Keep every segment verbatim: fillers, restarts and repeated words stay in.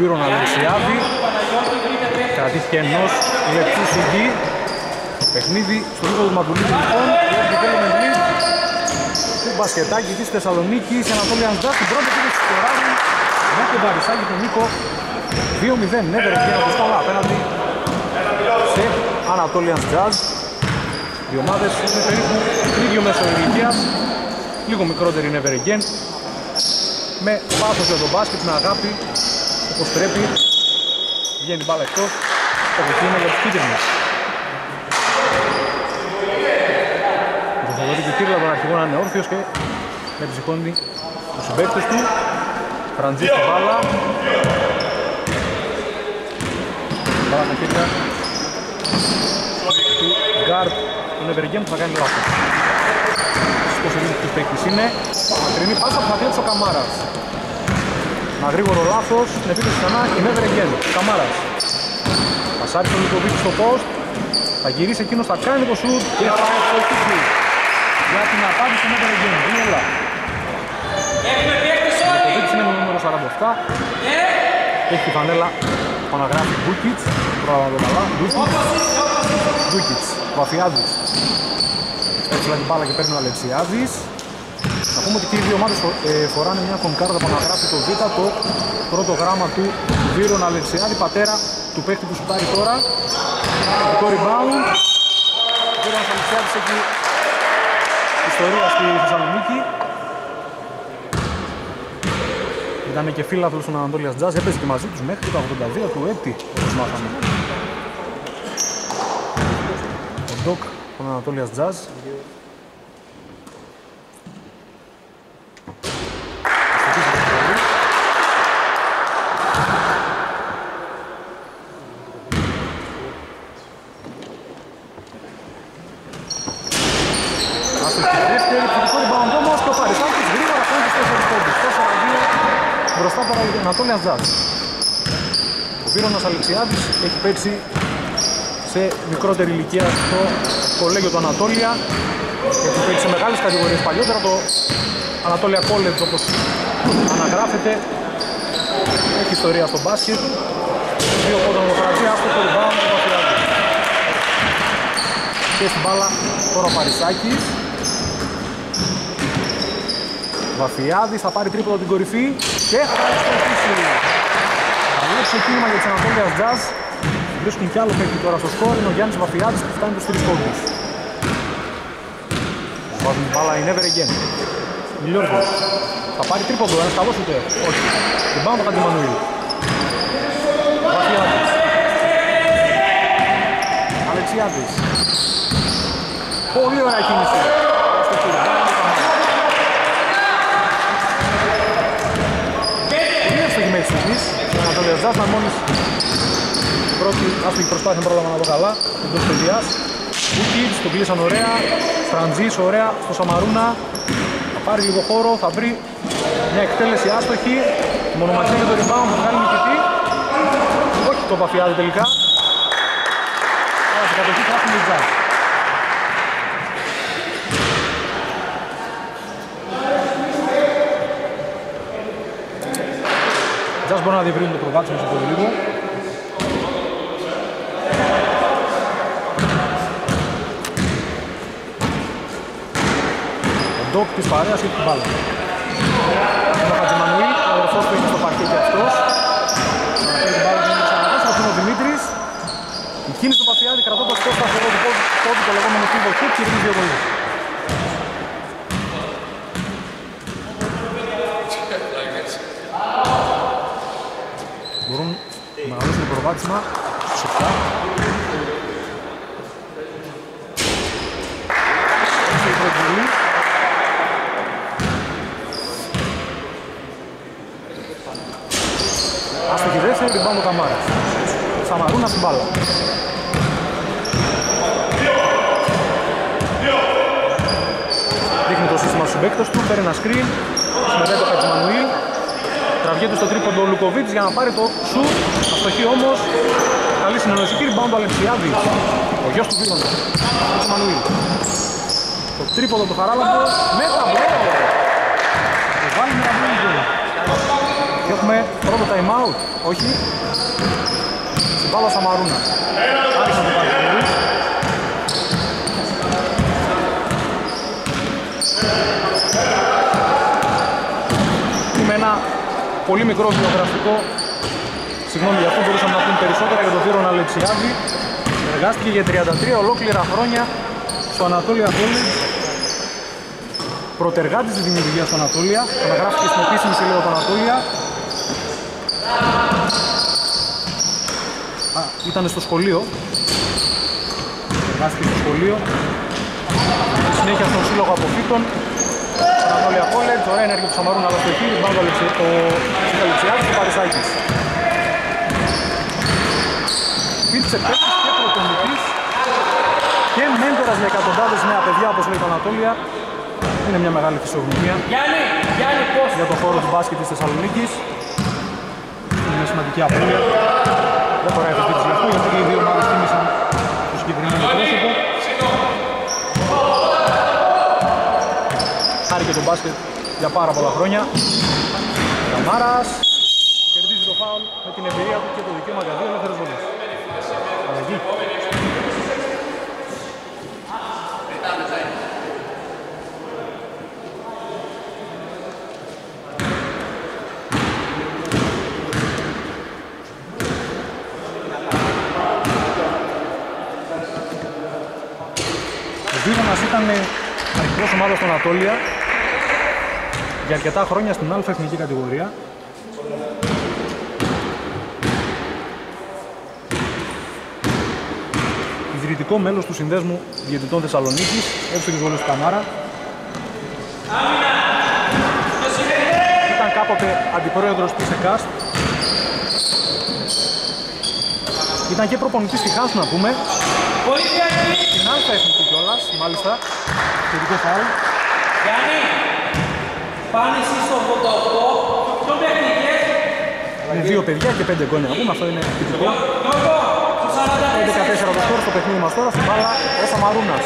Βύρον Αλεξιάδη. Κρατήθηκε ενός λεπτού σιγή. Παιχνίδι στο λίγο του Μαγκουλίδη λοιπόν. Του μπασκετάκι της Θεσσαλονίκης. Ανατόλιαν Τζας στην πρώτη επίθεση του Ράδου. Με τον Παρισάκη τον Νίκο. δύο μηδέν. Νέβερε και από στόλα απέναντι σε Ανατόλιαν Τζας. Οι ομάδες είναι περίπου ίδιο μέσο ηλικίας. Λίγο μικρότερη Never Again. Με πάθος για τον μπάσκετ, με αγάπη. Όπως πρέπει. Βγαίνει μπάλα εκτός. Το είναι για τους κίτρινους. Το Θοδωρή και Κύρλα τον αρχηγό να είναι όρθιος και με ψυχώνει τους συμπαίκτες του. Φραντζή στην μπάλα. Μπάλα με χέρια του γκάρτ του Never Again που θα κάνει λάθος. Πώς ελίγει τους παίκτης είναι. Μακρινή πάσα που θα κλέψει ο Καμάρας. Μα γρήγορο λάθος, την επίθεση ξανά και Never Again. Καμάρας. Πασάρει τον Λουκοβίτη στο post. Θα γυρίσει εκείνος, θα κάνει το shoot και θα εξοχίσει για την απάντηση του Never Again. Είναι όλα. Ο Λουκοβίτης είναι με νούμερο σαράντα επτά. Έχει τη φανέλα που αναγράφει Μπούκιτς. Πρόλαβα το καλά. Μπούκιτς. Βαφιάδης. Έτσι την μπάλα και παίρνει ο Αλεξιάδης. Να πούμε ότι και οι δύο ομάδες ε, φοράνε μια κονκάρτα που αναγράφει το Β, το πρώτο γράμμα του Βύρον Αλεξιάδη, πατέρα του παίκτη που σουτάρει τώρα. Το rebound. Ο Βύρονας Αλεξιάδης έχει ιστορία στη Θεσσαλονίκη. Ήταν και φίλαθλος στον Ανατόλιας Τζαζ, έπαιζε και μαζί τους μέχρι το ογδόντα δύο του έτη, όπως μάθαμε. Ο Ντοκ των Ανατόλιας Τζαζ. Ανατόλιας Τζαζ. Ο Βύρονας Αλεξιάδης έχει παίξει σε μικρότερη ηλικία στο κολέγιο του Ανατόλια. Έχει παίξει σε μεγάλες κατηγορίες παλιότερα, το Ανατόλια College όπως αναγράφεται. Έχει ιστορία στο μπάσκετ. Δύο πόντων δημοκρατία, αυτό το rebound του Βαφιάδη. Και στην μπάλα τώρα ο Παρισάκης. Βαφιάδης θα πάρει τρίποδο την κορυφή και θα εξτρέφει. Καλό ξεκίνημα για τις Ανατόλιας Τζαζ. Βρίσκουν κι άλλο παίκτη τώρα στο σκορ. Είναι ο Γιάννης Βαφιάδης που φτάνει τους τρεις πόντους. Βάζουν την μπάλα η Never Again. Μιλιόργος. Θα πάρει τρίποδο, ένας καλός ούτε. Όχι. Την πάνω το Χατζημανουήλ. Βαφιάδης. Αλεξιάδης. Πολύ ωραία κίνηση. Ο Ανατόλιας Τζαζ να μόνης πρώτη άστοχη προσπάθεια πρόλαβα να δω καλά εντός παιδιάς. Μπούκιτς, τον κλείσαν ωραία. Φραντζής ωραία στο Σαμαρούνα. Θα πάρει λίγο χώρο, θα βρει μια εκτέλεση άστοχη. Μονοματσί με το rebound, θα βγάλει νικητή. Όχι το Βαφιάδη τελικά. Άρα σε κατοχή θα έχουν οι Τζαζ. Τζαζ μπορεί να διευρύνουν το προβάτσιμο σε πολύ λίγο. Ο Ντοκ της παρέας έχει την μπάλα. Είναι ο Χατζημανουήλ, ο αδερφός που είναι στο παρκέ και αυτός. Να παίρνει την μπάλα και είναι ξανακός, θα είναι ο Δημήτρης. Η κίνηση του Βαφιάδη κρατώντας το σταθερό του πόδι, το λεγόμενο πίβο χουτ και ρίχνει δύο βολές. Μπορούν να αναλύσουν το προβάτισμα στους επτά. Είσαι η πρώτη βολή. Άστοχη δεύτερη, την πάνω Καμάρας. Σαμαρούνα στην μπάλα. Δείχνει το σύστημα στους παίκτες του, παίρνει ένα screen. Συμμετέχει το Χατζημανουήλ. Τραβιέται στο τρίποντο ο Λουκοβίτς για να πάρει το σουτ. Αστοχή όμως. Καλή συνεννοησική rebound του Αλεξιάδη. Ο γιος του Βίρονα. Ο Μανουήλ. Το τρίποντο του Χαράλαμπο με ταμπλό. Το βάλει με ταμπλό. Και έχουμε πρώτο time out, όχι. Στην μπάλα Σαμαρούνα. Άρχισε να το πάρει πολύ. Με ένα πολύ μικρό βιογραφικό, συγγνώμη για αυτό, μπορούσαμε να πούμε περισσότερα για τον Βίρον Αλεξιάδη. Εργάστηκε για τριάντα τρία ολόκληρα χρόνια στο Ανατόλια College. Πρωτεργάτης της δημιουργίας του Ανατόλια, αναγράφηκε στην επίσημη σελίδα του Ανατόλια. Α, ήταν στο σχολείο. Εργάστηκε στο σχολείο. Συνέχεια στον σύλλογο αποφύτων. Ανατόλια College, ωραία ενέργεια του Σαμαρούνα, αλλά στο εκεί, πάνω το Αλεξιάδης και ο Παρισάκης. Υπήρξε παίκτης και προπονητής και μέντορας για εκατοντάδες νέα παιδιά, όπως λέει το Ανατόλια. Είναι μια μεγάλη φυσιογνωμία για τον χώρο του μπάσκετ της Θεσσαλονίκης. Είναι μια σημαντική απώλεια. Δεν χωράει το σπίτι γι' αυτό, γιατί και οι δύο ομάδες τίμησαν το συγκεκριμένο πρόσωπο. Χάρηκε τον μπάσκετ για πάρα πολλά χρόνια. Καμάρας κερδίζει το φάουλ με την εμπειρία του και το δικαίωμα για δύο ελεύθερες βολές. Αλλαγή. Ο Βίρονας ήταν αρχικός ομάδας του Ανατόλια για αρκετά χρόνια στην Α εθνική κατηγορία. Ιδρυτικό μέλος του Συνδέσμου Διαιτητών Θεσσαλονίκης, έξω και βολές του Καμάρα. Ήταν κάποτε αντιπρόεδρος της ΕΚΑΣ. Ήταν και προπονητής στη Χάς, να πούμε. Στην Α εθνική κιόλας, μάλιστα. Θετικό φάουλ. Γιάννη, πάνε εσείς στο ογδόντα οκτώ, πιο παιχνικές. Είναι δύο παιδιά και πέντε γκόνια, να πούμε, αυτό είναι θετικό. πέντε δεκατέσσερα το σκορ στο παιχνίδι μας τώρα, στην μπάλα ο Σαμαρούνας.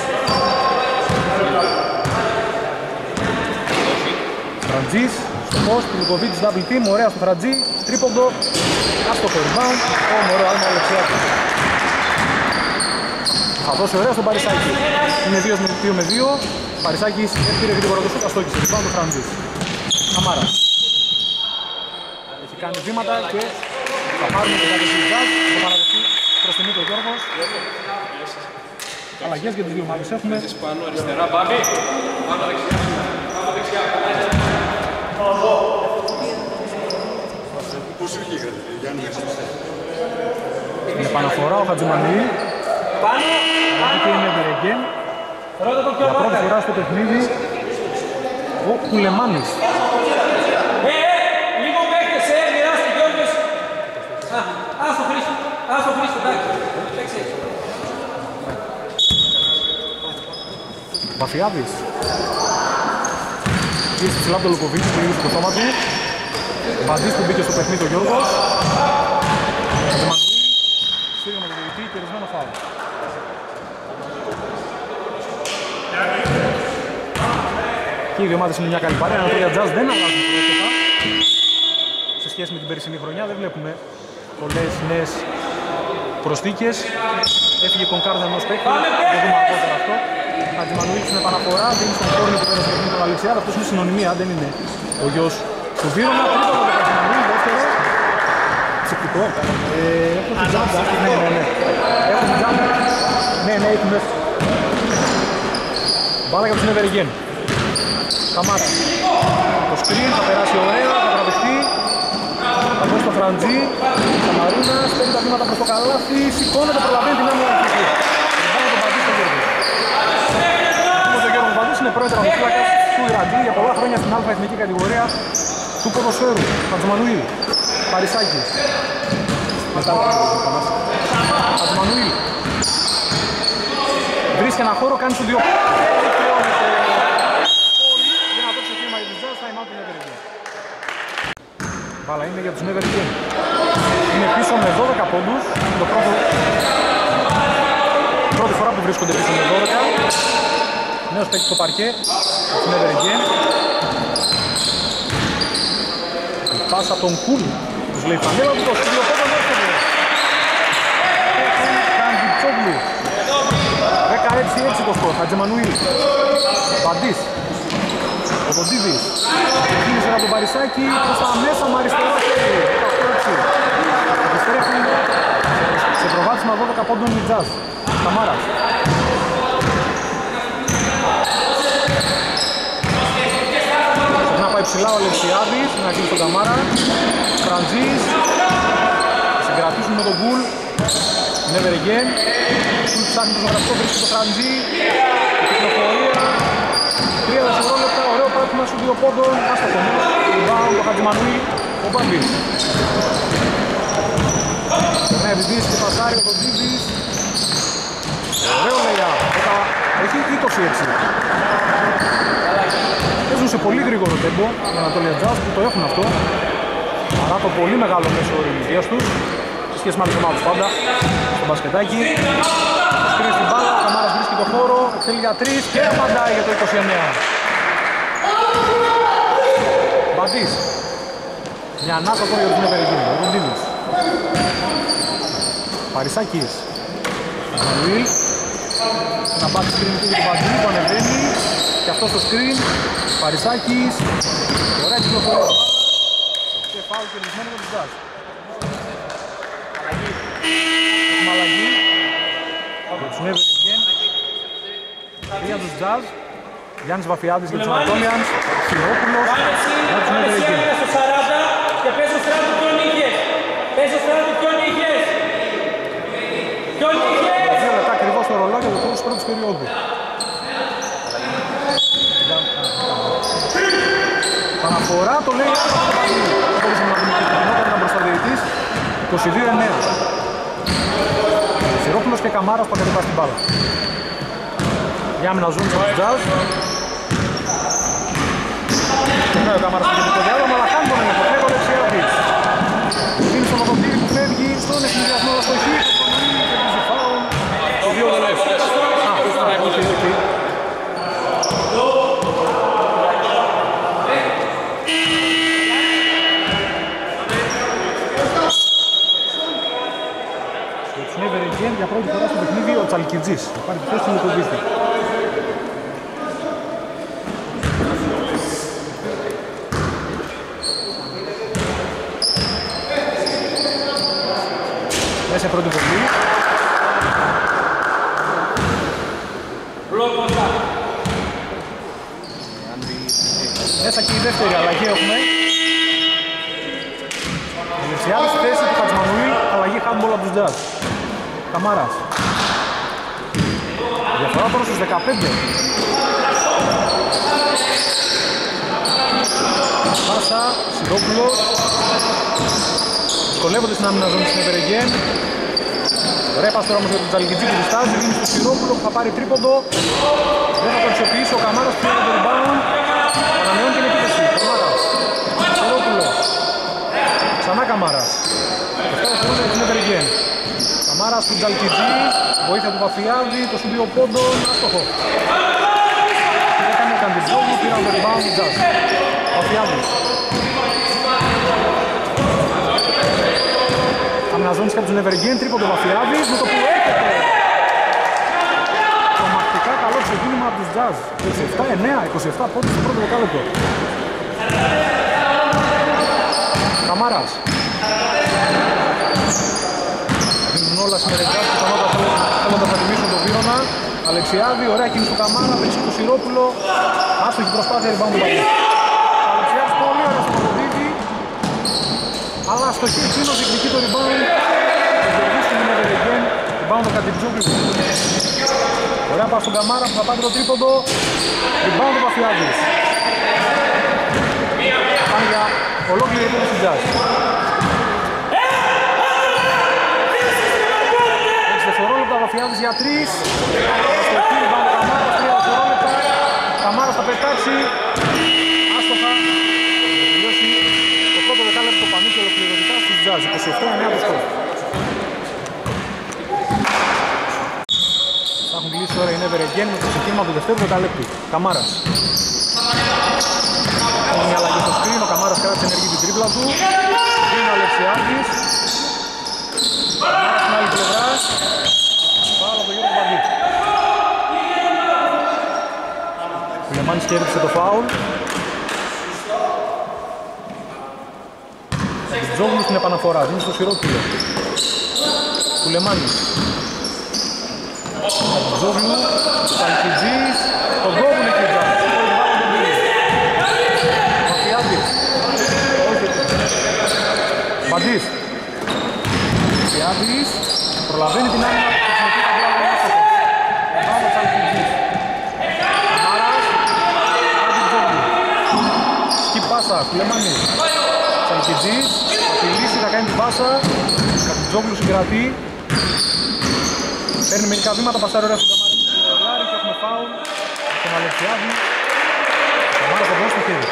Φραντζής, στο post, Λουκοβίτς, double team, ωραία στο Φραντζή, τρίποντο, άστοχο rebound, ο ωραίο άλμα Αλεξιάδη. Θα δώσει ωραία στον Παρισάκη. Είναι δύο με δύο. Παρισάκης έφυγε γρήγορα το σούτ, αστόχησε. Rebound το Φραντζής. Καμάρας. Έχει κάνει βήματα και θα πάρουμε το κάτι της Ζας. Θα παραδεχτεί προς τιμή το Γιώργος. Αλλαγές για τις δύο ομάδες έχουμε. Πάνω αριστερά, Μπάμπη. Πάνω δεξιά. Πάνω δεξιά. Πώς βγήκατε, Γιάννη, στην επαναφορά ο Χατζημανουήλ. Πάνω. Και είναι Βερεγγέν. Για πρώτη φορά στο παιχνίδι ο Κουλεμάνης. Ε, ε, λίγο παίκτες, ε, μοιράστε Γιώργος. Α, ας το Χρήστο, ας το Χρήστο, εντάξει. Παίξε. Βαφιάδης. Πήγε στη ψηλά από το Λουκοβίτσι που γύρισε το σώμα του. Βαζής που μπήκε στο παιχνίδι ο Γιώργος. Χατζημανουήλ. Σύριγμα το διαιτητή, κερδισμένο φάουλ. Και οι δύο ομάδες είναι μια καλή παρέα. Ανατολία Jazz δεν αλλάζουν πρόσωπα σε σχέση με την περσινή χρονιά. Δεν βλέπουμε πολλές νέες προσθήκες. Έφυγε κονκάρδα ενός παίκτη. Δεν δούμε αργότερα αυτό. Χατζημανουήλ στην επαναφορά. Δίνει στον κόρνο που πέρασε από τον Αλεξιάδη. Αυτός είναι συνωνυμία, δεν είναι ο γιος του Βίρονα. Τρίτο από τον Χατζημανουήλ, δεύτερο. Ψηφτικό. Ε, έχω την τζάμπα. Ναι, ναι, ναι. Έχω την τζάμπα. Ναι, ναι, έχει μέσα. Μπάλα για τους Νεβεργέν. Καμάρα. Το σκριν θα περάσει ωραία, θα τραβηχτεί. Θα δώσει το Φραντζή. Σαμαρούνας, παίρνει τα βήματα προς το καλάθι. Σηκώνεται, προλαβαίνει την άμυνα του Φραντζή. Πάμε τον Παντή στον Γιώργο. Ο Γιώργος Παντής είναι πρόεδρο αμυφύλακας του Ιραντή για πολλά χρόνια στην Α εθνική κατηγορία του ποδοσφαίρου. Χατζημανουήλ. Παρισάκης. Χατζημανουήλ. Βρίσκει ένα χώρο, κάνει σου δύο. Μπάλα είναι για τους Νεβεργέν. Είναι πίσω με δώδεκα πόντους. Το πρώτο... Πρώτη φορά που βρίσκονται πίσω με δώδεκα. Νέος παίκτης στο παρκέ. Τους Νεβεργέν. πάσα από τον Κούλ. Τους λέει φανέλα του, το στήλιο πόδο δεύτερο. Καντιτσόγλου. δεκαέξι έξι το σκορ, Χατζεμανουήλ. Παντής. Ο Κοντίδης. Κίνησε από τον Παρισάκη προς τα μέσα με αριστερό χέρι. Επιστρέφει σε προβάδισμα δώδεκα πόντων η Jazz. Καμάρας. Να πάει ψηλά ο Αλεξιάδης, να κλείσει τον Καμάρα. Φραντζής. Συγκρατήσουν με τον Γκουλ. Never again. Γκουλ ψάχνει το ζωγραφικό, βρίσκει το Φραντζή. Κυκλοφορία. Τρία δευτερόλεπτα, ωραίο πάτημα στους δύο πόντων. Άστα το νέο. Rebound το Χατζημανουή. Ο Μπάμπης. Ναι, Βιβής και πασάρει ο Κοντίδης. Ωραίο λέει. Έχει είκοσι έξι. Παίζουν σε πολύ γρήγορο τέμπο οι Ανατολία Jazz που το έχουν αυτό. Παρά το πολύ μεγάλο μέσο όρο ηλικίας τους. Σε σχέση με άλλες ομάδες πάντα. Στο μπασκετάκι. Στρίζει την μπάλα, ο Καμάρας βρίσκει το χώρο. Θέλει για τρεις και απαντάει για το είκοσι εννέα. Μπαντής. Μια ανάκοτο για τον Ευεργίνη. Ο Κοντίνης. Παρισάκης. Μανουήλ. Ένα back screen του του Μπαντή που ανεβαίνει. Και αυτό στο screen. Παρισάκης. Ωραία κυκλοφορία. Και φάουλ και λυσμένο με τους Jazz. Έχουμε αλλαγή. Τους Never Again. Για τους Jazz. Γιάννης Βαφιάδης για τους Ανατόλιανς. Σιρόπουλος. Για τους Never Again. Και πες στο στράτο ποιον είχες. Πες στο στράτο ποιον είχες. Ποιον είχες. Δύο λεπτά ακριβώς στο ρολόι για το τέλος της πρώτης περίοδου. Παναφορά το λέει. Μπορούσαμε να δούμε και την κοινότητα, ήταν μπροσταδιαιτής. είκοσι δύο εννέα. Σιρόπουλος και Καμάρας που κατεβάζει την μπάλα. Για άμυνα ζώνη από τους Jazz. Περνάει ο Καμάρας στο κεντρικό διάδρομο, αλλά χάνει τον έλεγχο. Φεύγει ο Αλεξιάδης. Δίνει στον Οδοντήρη που φεύγει στον εθνικιασμό στο χ. Κερδίζει φάουλ. Το δύο λεπτά. Α, όχι, όχι. Για πρώτη φορά στο παιχνίδι ο Τσαλκιτζής. Θα πάρει τη θέση του Λουκοβίστη. Μέσα πρώτη βολή. Μέσα και η δεύτερη αλλαγή έχουμε. Αλεξιάδης στη θέση του Χατζημανουήλ, αλλαγή handball από τους Jazz. Καμάρας. Διαφορά τώρα στους δεκαπέντε. Πάσα, Σιρόπουλος. Δυσκολεύονται στην άμυνα ζώνη στην Never Again. Ωραία πας τώρα όμως για τον Τζαλικιτζή που διστάζει. Δίνει στο Σιρόπουλο που θα πάρει τρίποντο. Δεν θα το αξιοποιήσει ο Καμάρας που είναι το rebound. Ανανεώνει την επίθεση. Καμάρας. Σιρόπουλος. Ξανά Καμάρας. εφτά δευτερόλεπτα για την Never Again. Καμάρας του Τζαλκιτζή, βοήθεια του Βαφιάδη, το στούντιο πόντων, άστοχο. Έκανε Καντιτζόγλου, πήραν το rebound του Jazz. Βαφιάδης. Αμυναζώνης και από τους Never Again, τρίποντο Βαφιάδης, με το που έρχεται. Τρομακτικά καλό ξεκίνημα από τους Jazz. είκοσι επτά εννέα, είκοσι επτά πόντους στο πρώτο δεκάλεπτο. Καμάρας. Όλα συμμερικά που τα θέλουν να πατημίσουν τον Βίρονα. Αλεξιάδη, ωραία κίνηση του Καμάρα, βρίσκει το Σιρόπουλο. Άστοχη προσπάθεια, rebound του Μπαγκή. Αλεξιάδης πολύ ωραία στο Παπαδίδη. Αλλά αστοχή εκείνος διεκδικεί το rebound. Και κερδίσει την Never Again. Rebound το Καντιτζόγλου. Ωραία πας στον Καμάρα που θα πάρει το τρίποντο. Rebound του Παφιάδης. Πάνε για ολόκληρη επίθεση του Jazz. Βαφιάδης για τρεις. Στο κύριο πάνω Καμάρας, τρία δευτερόλεπτα. Καμάρας θα πετάξει. Άστοχα. Θα τελειώσει το πρώτο δεκάλεπτο πανίκι ολοκληρωτικά στους Jazz. είκοσι επτά εννέα το σκορ. Θα έχουν κλείσει τώρα η Never Again με το ξεκίνημα του δευτέρου δεκαλέπτου. Καμάρας. Έχει μια αλλαγή στο screen, ο Καμάρας κράτησε εξενεργεί την τρίπλα του. Είναι ο Αλεξιάδης. Άρα στην άλλη πλευρά. Πάρα από τον Γιώργο Μπαντή. Ο Λεμάνης κέρδισε το φάουλ. Τζόγλου στην επαναφορά, δίνει στο Σιρόκυλο. Κουλεμάνης. Τζόγλου, Σαλκιτζής, τον κόβουν εκεί ο Τζάκης. Μαφιάδης. Όχι. Μπαντής. Μαφιάδης. Προλαβαίνει την άμυνα του χρησιμοποιεί τα πλάγια άστοχος. Εμπάνω Σαλκιτζής. Μάρας. Άντι Τζόγλου. Σκι πάσα, Κουλεμάνης. Σαλκιτζής. Θα φιλήσει, θα κάνει την πάσα. Κατιτζόγλου συγκρατεί. Παίρνει μερικά βήματα, πασάρει ωραία στον Καμάρη του Λάρη και έχουμε φάουλ στον Αλεξιάδη. Ο Καμάρας θα δώσει το χέρι.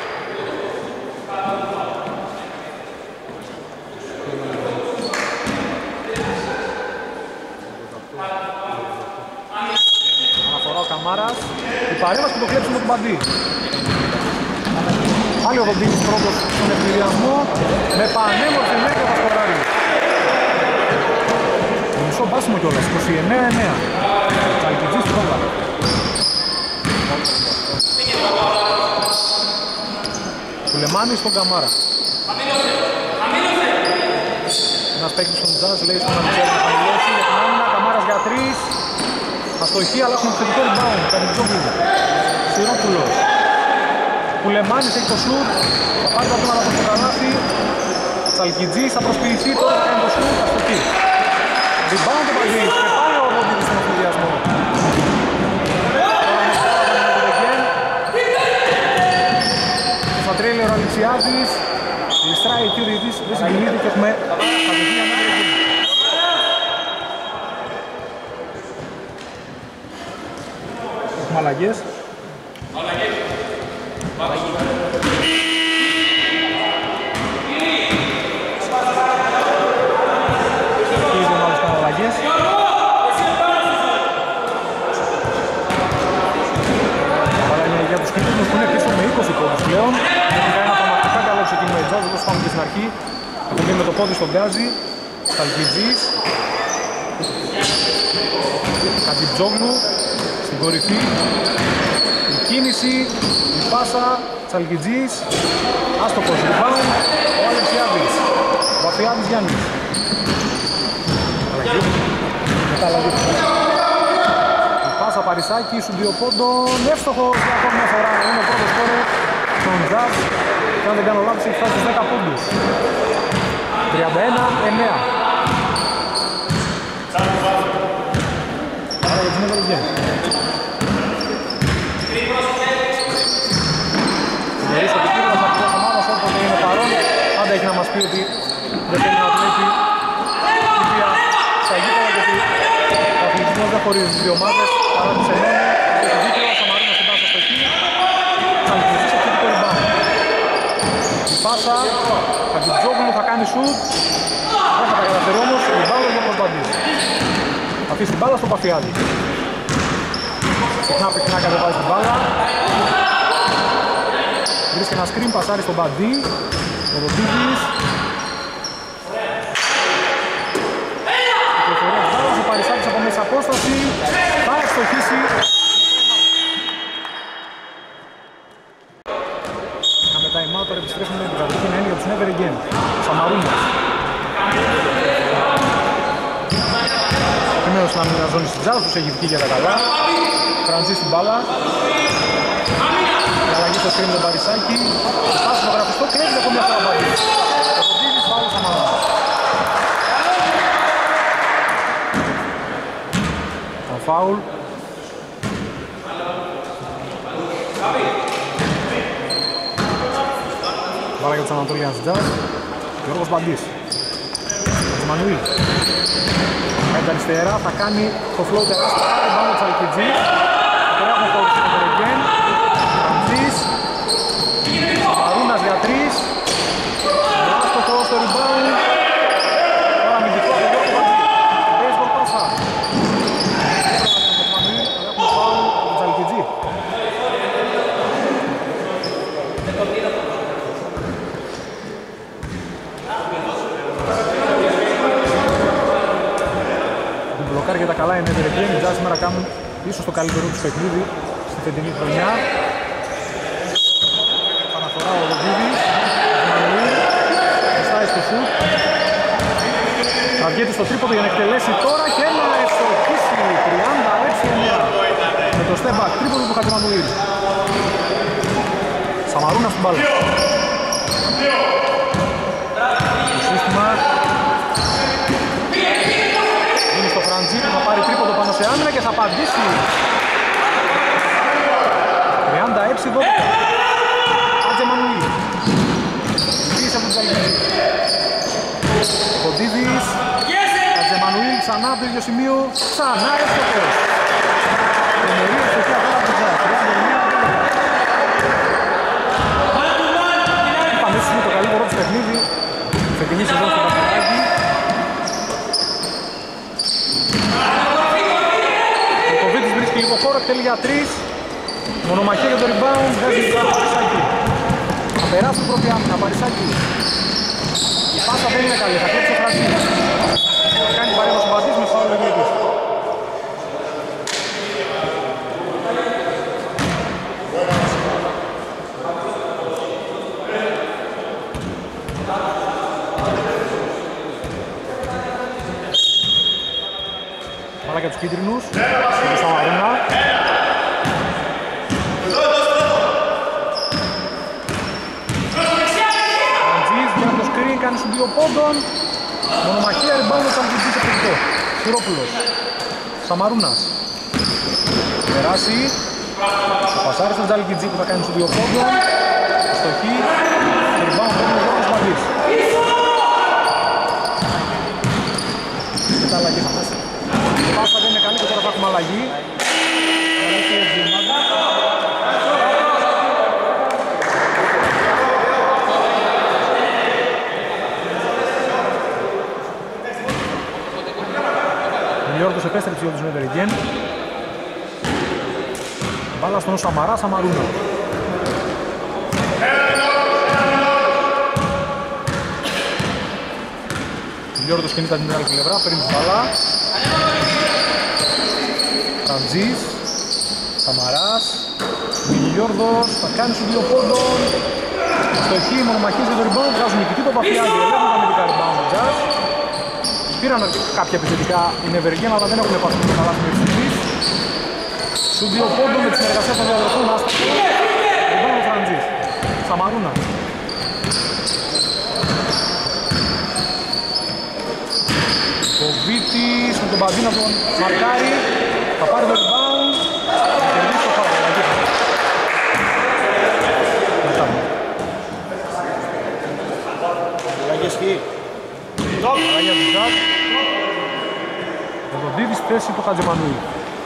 Αναφορά ο Καμάρας. Η παρέμβαση και το κλέψιμο του Μπαντή. Πάλι ο Δοντίνης πρώτος στον ευκαιριασμό με πανέμορφη ενέργεια θα σκοράρει. Μισό μπάσιμο κιόλας, είκοσι εννέα εννέα. Καλκιτζής πρώτα. Κουλεμάνης στον Καμάρα. Ένας παίκτης στον Τζάζ λέει στον Αλεξιάδη να χαμηλώσει για την άμυνα. Καμάρας για τρεις. Αστοχή αλλά έχουμε θετικό rebound. Καλκιτζόγλου. Σιρόπουλος. Κουλεμάνης έχει το σουτ, θα πάρει τα βήματα προς το καλάθι. Σαλκιτζής θα προσποιηθεί, τώρα θα κάνει το σουτ, αστοχή. Rebound το Παγής και πάλι ο Ροντίδης στον αυτοδιασμό. Στα τρέλει ο Αλεξιάδης, ληστράει εκεί ο διαιτής, δεν συγκινείται και έχουμε κατευθείαν μέτρα εκεί. Έχουμε αλλαγές. Για τους κινητούς που είναι πίσω με είκοσι πόντους πλέον. Έχουν κάνει ένα πραγματικά καλό ξεκίνημα η Τζάζ, όπως πάμε και στην αρχή. Έχουν μπει με το πόδι στον Γκάζι, Σαλκιτζής, Κατιτζόγλου, στην κορυφή. Η κίνηση, η πάσα, Σαλκιτζής, άστοχος, rebound, ο Αλεξιάδης, ο Αφιάδης Γιάννης. Μετά αλλαγή. Πάσα Παρισάκη, σου δύο πόντων, εύστοχος για ακόμη μια φορά, είναι ο πρώτος κόρε στον Τζάζ και αν δεν κάνω λάθος έχει φτάσει στους δέκα πόντους. τριάντα ένα εννέα. Άρα για τις νέες βγαίνει. Συντηρήσω την κύρια της αρχικής ομάδας όποτε είναι παρόν, πάντα έχει να μας πει ότι δεν θέλει να τρέχει η βία στα γήπεδα γιατί ο αθλητισμός δεν χωρίζει τις δύο ομάδες. Παρά τους ενώνει, έχει δίκαιο, ο Σαμαρίνος στην πάσα στο εκεί. Σαλκιτζής έχει το rebound. Η πάσα, Κατιτζόγλου θα κάνει σουτ. Δεν θα τα καταφέρει όμως, rebound ο Γιώργος Μπαντής. Θα αφήσει την μπάλα στον Παφιάδη. Συχνά πυκνά κατεβάζει την μπάλα. Βρίσκει ένα screen, πασάρει στον Μπαντή. Ο Δοντίδης. Η προφορία της μπάλας, ο Παρισάκης από μέσα απόσταση. Θα ευστοχίσει. Κάμε time out, τώρα επιστρέφουμε με την κατοχή να είναι για τους Never Again. Σαμαρούνας. Επιμένω στην άμυνα ζώνη στην Τζάζ, τους έχει βγει για τα καλά. Φραντζή στην μπάλα. Η αλλαγή στο screen με τον Παρισάκη. Πάση στο γραφιστό, κλέβει από μια φορά μπάλη. Ο Ροντίδης φάουλ Σαμαρούνας. Το φάουλ. Βάλα για τους Ανατολιans Jazz. Γιώργος Μπαντής. Μανουήλ. Κάνει τα αριστερά, θα κάνει το floater άσπρα. Πάνω του Αλκιτζή. Τώρα έχουμε το Ρεγγέν. Φραντζής. Μαρούνας για τρεις. Άστοχο στο rebound. Τώρα αμυντικό από τον Γιώργο Μπαντή. Baseball πάσα. Μανουήλ, αλλά έχουμε φάουλ από τον Αλκιτζή. καλά είναι Evergreen. Οι Jazz σήμερα κάνουν ίσως το καλύτερο τους παιχνίδι στη φετινή χρονιά. Παναφορά ο Ροντίδης. Στάει στο σουτ. Θα βγαίνει στο τρίποδο για να εκτελέσει τώρα και να ευστοχίσει τριάντα έξι εννιά με το step back τρίποδο του Χατζημανουήλ. Σαμαρούνα στην μπάλα. Το σύστημα είναι στο Φραντζί που θα πάρει τρίποδο πάνω σε άμυνα και θα απαντήσει. τριάντα έξι δώδεκα. Χατζημανουήλ. Πίσε από τους Αλγίδης. Κοντίδης. Χατζημανουήλ ξανά από το ίδιο σημείο. Ξανά εύστοχος. Τρομερή ευστοχή από τον Τζάζ. Είπαμε έτσι είναι το καλύτερο του παιχνίδι. Φετινή σεζόν στο Παπαδάκι. Ο Κοβίτης βρίσκει λίγο χώρο, εκτελεί για τρεις. Μονομαχία για το rebound, βγάζει το Παρισάκι. Θα περάσει το πρώτη άμυνα, Παρισάκι. Η πάσα δεν είναι καλή, θα κλέψει ο Φραντζής. Θα κάνει παρέμβαση ο Μπαντής με φάουλ εγγύητης. Μάλα για τους κίτρινους, στο Σαμαρούνα. Κάνει σου δύο πόντων. Μονομαχία, rebound, θα βγει σε πληκτό. Σιρόπουλος. Σαμαρούνας. Περάσει. Θα πασάρει στον Τζαλικιτζή που θα κάνει σου δύο πόντων. Στοχή. Rebound, θα είναι ο Γιώργος Μαγής. Μετά αλλαγή θα πάσει. Η πάσα δεν είναι καλή και τώρα θα έχουμε αλλαγή. Γιώργος επέστρεψε για τους Evergreen. Μπάλα στον Σαμαρά, Σαμαρούνα. Γιώργος κινείται την άλλη πλευρά, παίρνει την μπάλα. Φραντζής, Σαμαράς, Γιώργος, θα κάνει σου δύο πόντων. Στοχή, μονομαχίζει το rebound, βγάζουν νικητή το Παπιάδη, ελέγχουν τα αμυντικά rebound του Jazz. Πήραν κάποια επιθετικά οι Evergreen, αλλά δεν έχουν επαφή με καλά στην ευθυντής. Σου δύο πόντων με τη συνεργασία των διαδροφών, άστακο. Ριμπάνω ο Φραντζής. Σαμαρούνα. Κοβίτης με τον Παντίνα τον μαρκάρει. Θα πάρει το rebound. Θα κερδίσει το φάουλ. Μετά. Λαγή ισχύει. Αγία του Τζάζ. Με τον Ντίβι στη θέση του Χατζημανουήλ.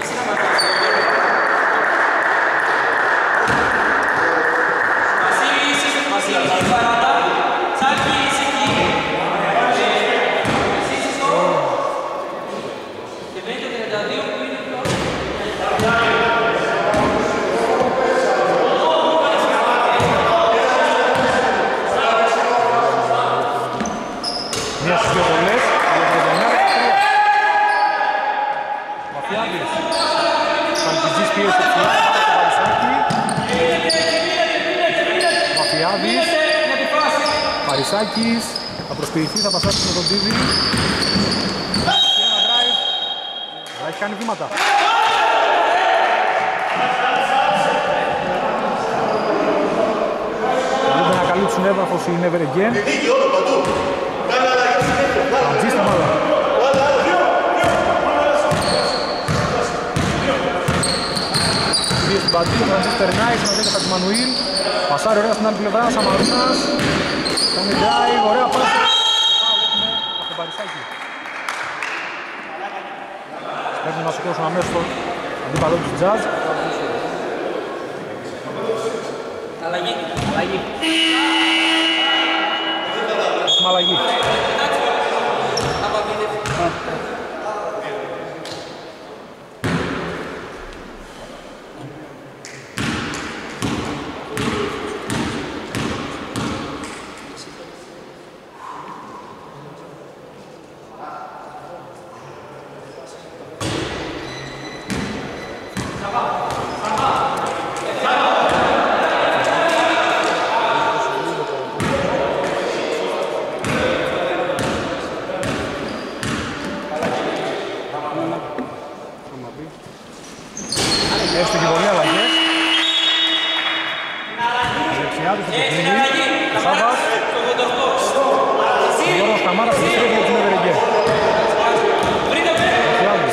Μία στις δύο βολές, τριάντα εννιά δεκατρία. Μαφιάδης. Σαλκιτζής πίεσε ψηλά, πάρα στο Παρισάκι. Μαφιάδης. Παρισάκης. Θα προσποιηθεί, θα πασάσει με τον Ντίβι. Ένα drive. Αλλά έχει κάνει βήματα. Πρέπει να καλύψουν έδαφος οι Evergreen. Αντζή στα μάλα. Πήγε στην Παντή, ο Φραντζής περνάει, συναντήθηκε Χατζημανουήλ. Πασάρει ωραία στην άλλη πλευρά, Σαμαρούνας. Κάνει drive, ωραία πάση. Από τον Παρισάκι. Πρέπει να σηκώσουν αμέσως τον αντίπαλό του Jazz. Αλλαγή, αλλαγή. Έχουμε αλλαγή. Βαφιάδης στο παιχνίδι, ο Σάββας. Ο Γιώργος Καμάρας επιστρέφει για την Ευεργέ. Βαφιάδης.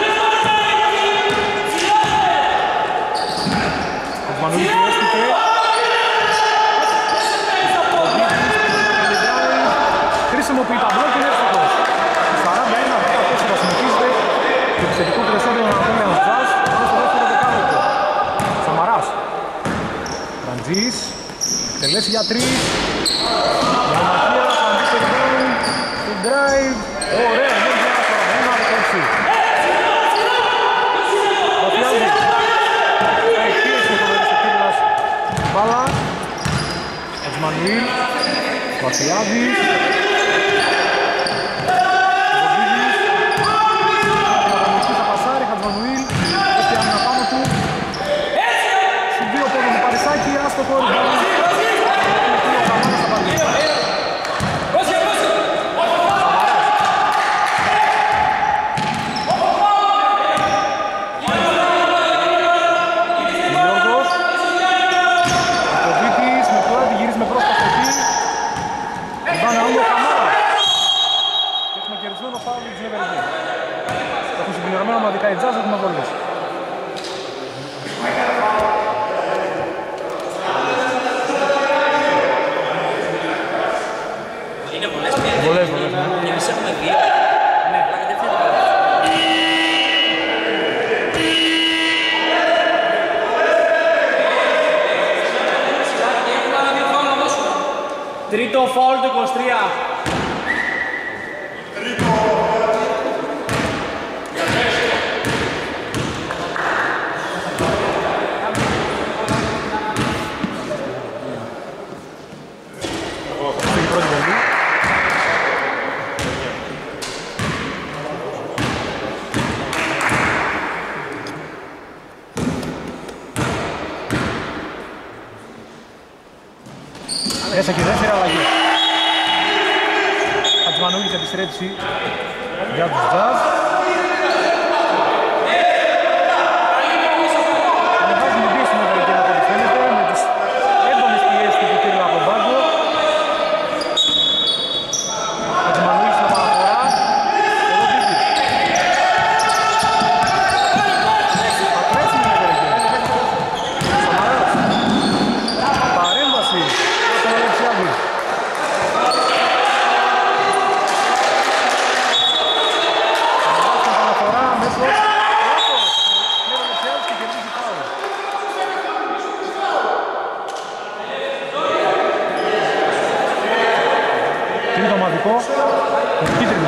Ο Μανούλης πιέστηκε. Χρησιμοποιεί τα μπλοκ και είναι εύστοχος. σαράντα ένα δεκατέσσερα συνεχίζεται το επιθετικό κρεσόριο των Ανατολίων Τζαζ εδώ στο δεύτερο δεκάλεπτο. Σαμαράς. Ραντζής. Εκτελέσει για τρεις. Διαμαχία. Ραντζής περιμένει. Το drive. Ωραία. ενέργεια. σαράντα ένα δεκαέξι. Βαφιάδης. Εκπίεση το Βερεσοκύλας. Μπάλα. Ατζμανουήλ. Βαφιάδης. Στο κόρη Τρίτο φάουλ του είκοσι τρία. Μέσα και δεύτερη αλλαγή. Ατζμανούλης επιστρέψει για τους Jazz. Ανεβάζει την πίεση με βελικένα από ό,τι φαίνεται, με τις έντονες πιέσεις του Κιτήρου από τον πάγκο. Ατζμανούλης στην επαναφορά. Θα τρέψει με βελικένα. Σαμαράς. Παρέμβαση. Τρίτο ομαδικό, το κίτρινο.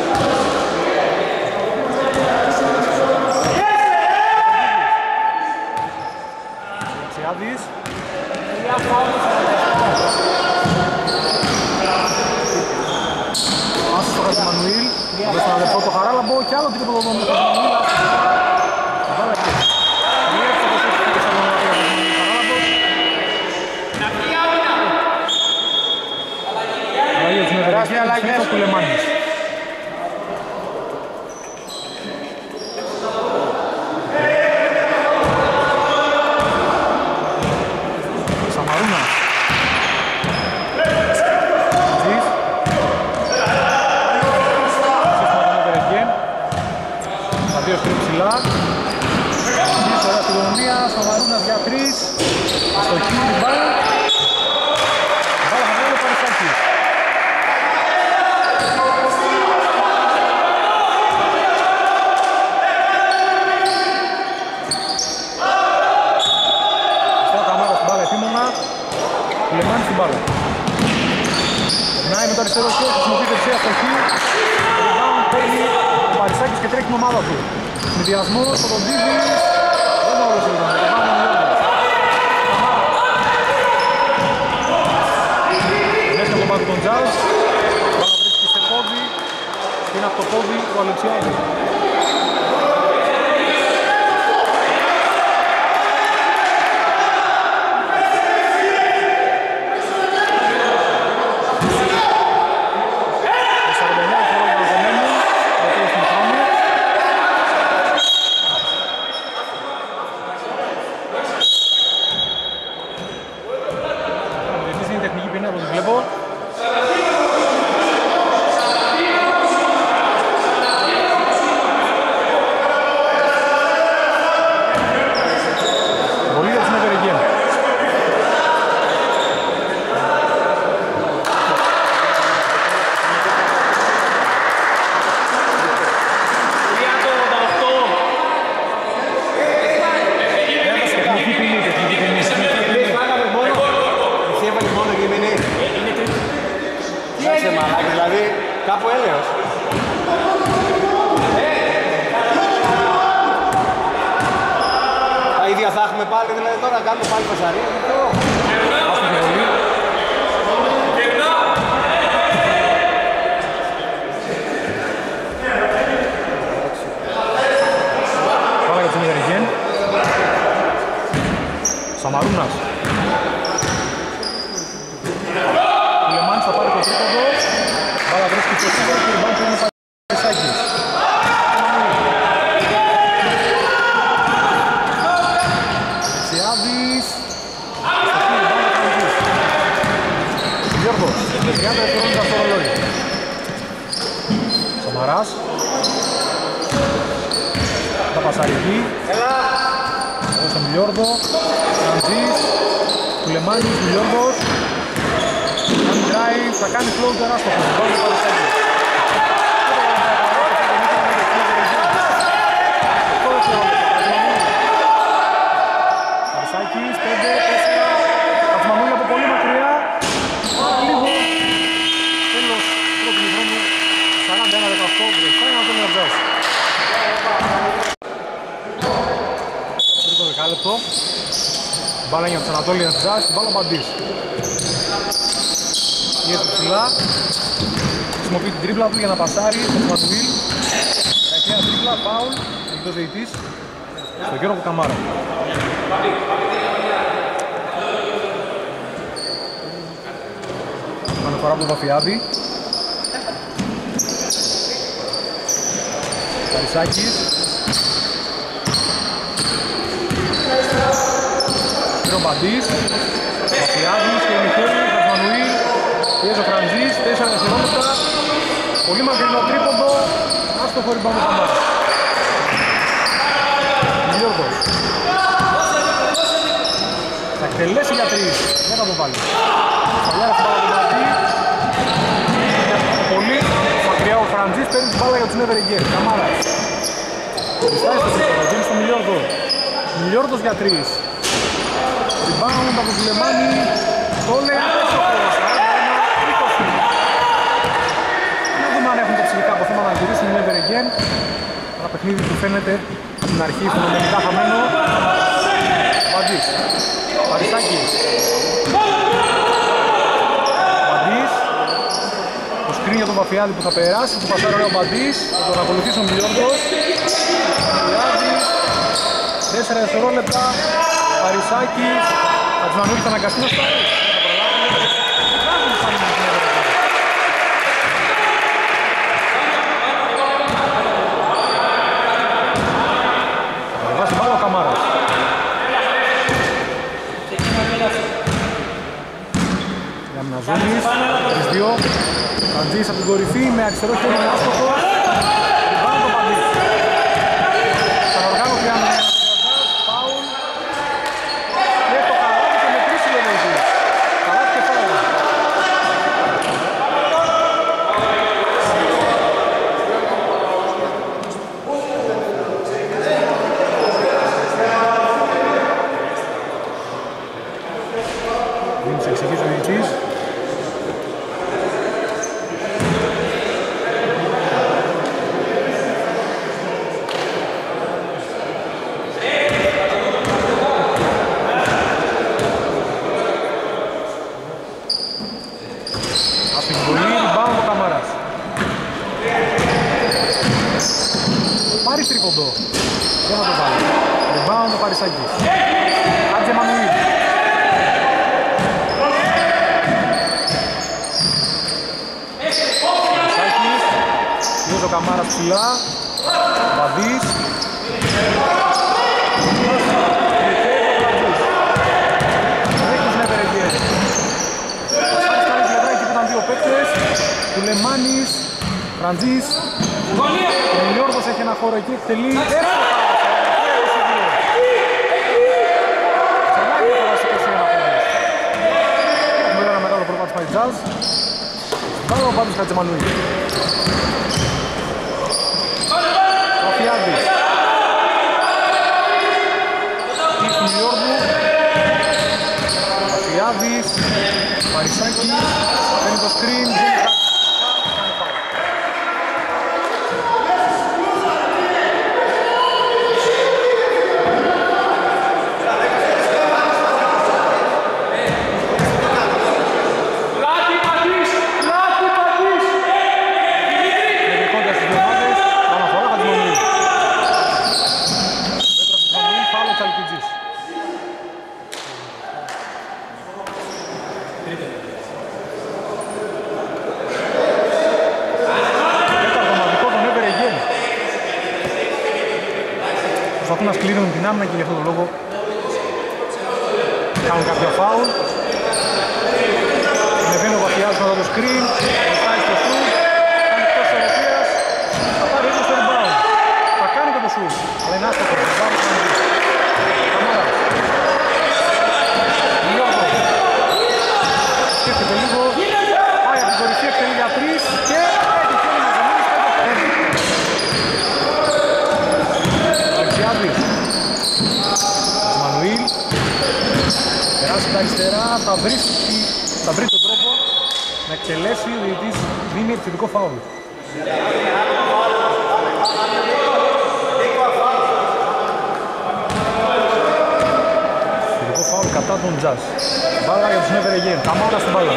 Τσιάδης. Άσος στο Χατζημανουήλ, εδώ στον αδερφό το Χαράλαμπο και άλλο τρίποδο τον Χατζημανουήλ. Αλλαγές του Λεμάνης. Σαμαρούνα. Τζις. Τα δύο στρίπ ψηλά. Τζις ωραία στην γωνία. Σαμαρούνας για τρεις. Στο χείλη την μπάλα. Μπάλα θα βγάλει ο Παρισάκης. Λεμάνης στην μπάλα. Περνάει με το αριστερό χέρι, χρησιμοποιεί δεξιά αστοχή. Rebound παίρνει ο Παρισάκης και τρέχει την ομάδα του. Συνδυασμός από τον Ντίβις. Δεν το όλος ήταν. Μέσα από πάνω τον Jazz. Μπάλα βρίσκει σε πόδι. Είναι από το πόδι του Αλεξιάδη. Κάπου έλεος. Τα ίδια θα έχουμε πάλι, δηλαδή τώρα να κάνουμε πάλι φασαρία. Πάμε για την Ιδεργέν. Σαμαρούνας. Ο Λεμάνης θα πάρει το τρίποντο. Μπάλα βρίσκει το σύγκρο και η μπάλα του είναι Παρισάκης. Σιάδης. Στοχή η μπάλα Φραντζής. Γιώργος, τριάντα δευτερόλεπτα στο ρολόι. Σαμαράς. Τα πασαρική. Εδώ στον Μιλιόρδο. Φραντζής. Κουλεμάνης, Μιλιόρδος. Κάνει drive, θα κάνει flow τώρα στο φωτικό του Παρισάκη. Παρισάκης, πέντε, τέσσερα. Κατσμανούλη από πολύ μακριά. Πάρα λίγο. Τέλος πρώτου χρόνου. σαράντα ένα δεκαοκτώ. Μπροστά είναι Ανατόλη Αρτζάς. Τρίτο δεκάλεπτο. Μπάλα για τον Ανατόλη Αρτζάς, την μπάλα ο Μπαντής. Γύρω ψηλά. Χρησιμοποιεί την τρίπλα του για να πασάρει τον Μαντουίλ. Ταχαία τρίπλα, φάουλ. Εκτός διαιτητής στον Γιώργο Καμάρα. Αναφορά από τον Βαφιάδη. Παρισάκης. Κύριο Μπαντής. Βαφιάδης και ο Μιχέλη, Κατσμανουήλ. Πιέζει ο Φραντζής, τέσσερα δευτερόλεπτα. Πολύ μακρινό τρίποντο. Άστοχο rebound του Καμάρα. Γιώργος. Θα εκτελέσει για τρεις. Δεν θα το βάλει. Παλιάρα στην μπάλα του Μαρτή. Πολύ μακριά ο Φραντζής παίρνει την μπάλα για τους Νεβερεγγέρ. Καμάρας. Διστάει στο τρίποντο. Δίνει στο Μιλιόρδο. Μιλιόρδος για τρεις. Rebound από τον Κουλεμάνη. Το λέει έσοχος. Να δούμε αν έχουν τα ψηλικά αποθέματα να γυρίσουν οι Νεβερεγγέρ. Ένα παιχνίδι που φαίνεται από την αρχή φαινομενικά χαμένο. Μπαντής. Παρισάκης. Μπαντής. Το σκριν για τον Βαφιάδη που θα περάσει. Του πασάρει ωραίο Μπαντής. Θα τον ακολουθήσει ο Μιλιόρδος. Βαφιάδης. Τέσσερα δευτερόλεπτα. Παρισάκης. Κατσμανούλης θα αναγκαστεί να στάρει. Θα βάζει μπάλα ο Καμάρας. Γιαμναζόνης, τρεις δύο. Φραντζής από την κορυφή με αριστερό χέρι με άστοχο. Ριμπάουντ το Παντής. Ξαναοργάνωση άμυνα. Φάουλ. Και το καλάθι και μετρήσει ο Λεβέντης. Καλάθι και φάουλ. Δίνει σε εξηγήσει ο διαιτητής. Πάρει τρίποντο. Δεν θα το βάλει. Rebound ο Παρισάκης. Άντζε Μανουήλ. Παρισάκης. Πιέζει ο Καμάρας ψηλά. Μπαντής. Ρίχνεις με Περεγγέρ. Παρισάκης κάνει πλευρά εκεί που ήταν δύο παίκτες. Κουλεμάνης. Φραντζής. Ο Μιλιόρδος έχει ένα χώρο εκεί, εκτελεί εύκολα. Ξανά και τώρα σε είκοσι ένα πόντους. Έχουμε ένα μεγάλο προβάδισμα η Jazz. Βάλω ο Πάντης Χατζεμανουήλ. Βαφιάδης. Κλείς του Μιλιόρδου. Βαφιάδης. Παρισάκης. Παίρνει το screen. Κάνει φάουλ. Τέταρτο ομαδικό τον Ever Again. Προσπαθούν να σκληρύνουν την άμυνα και γι' αυτόν τον λόγο κάνουν κάποια φάουλ. Ανεβαίνει ο Βαθιάς μετά το screen, βοηθάει στο σουτ, κάνει εκτός ισορροπίας, θα πάρει έτος στο rebound. Θα κάνει και το σουτ, αλλά είναι άστοχο, το rebound θα είναι. Καμάρας. Λιώδο. Σκέφτεται λίγο, πάει από την κορυφή, εκτελεί για τρεις και έτυχε να ζημίνει στο πέντε. Αλεξιάδης. Μανουήλ. Περάσει τα αριστερά, θα βρει, θα βρει τον τρόπο να εκτελέσει, ο διαιτητής δίνει επιθετικό φάουλ. Επιθετικό φάουλ κατά τον Jazz. Μπάλα για τους Never Again, Καμάρα στην μπάλα.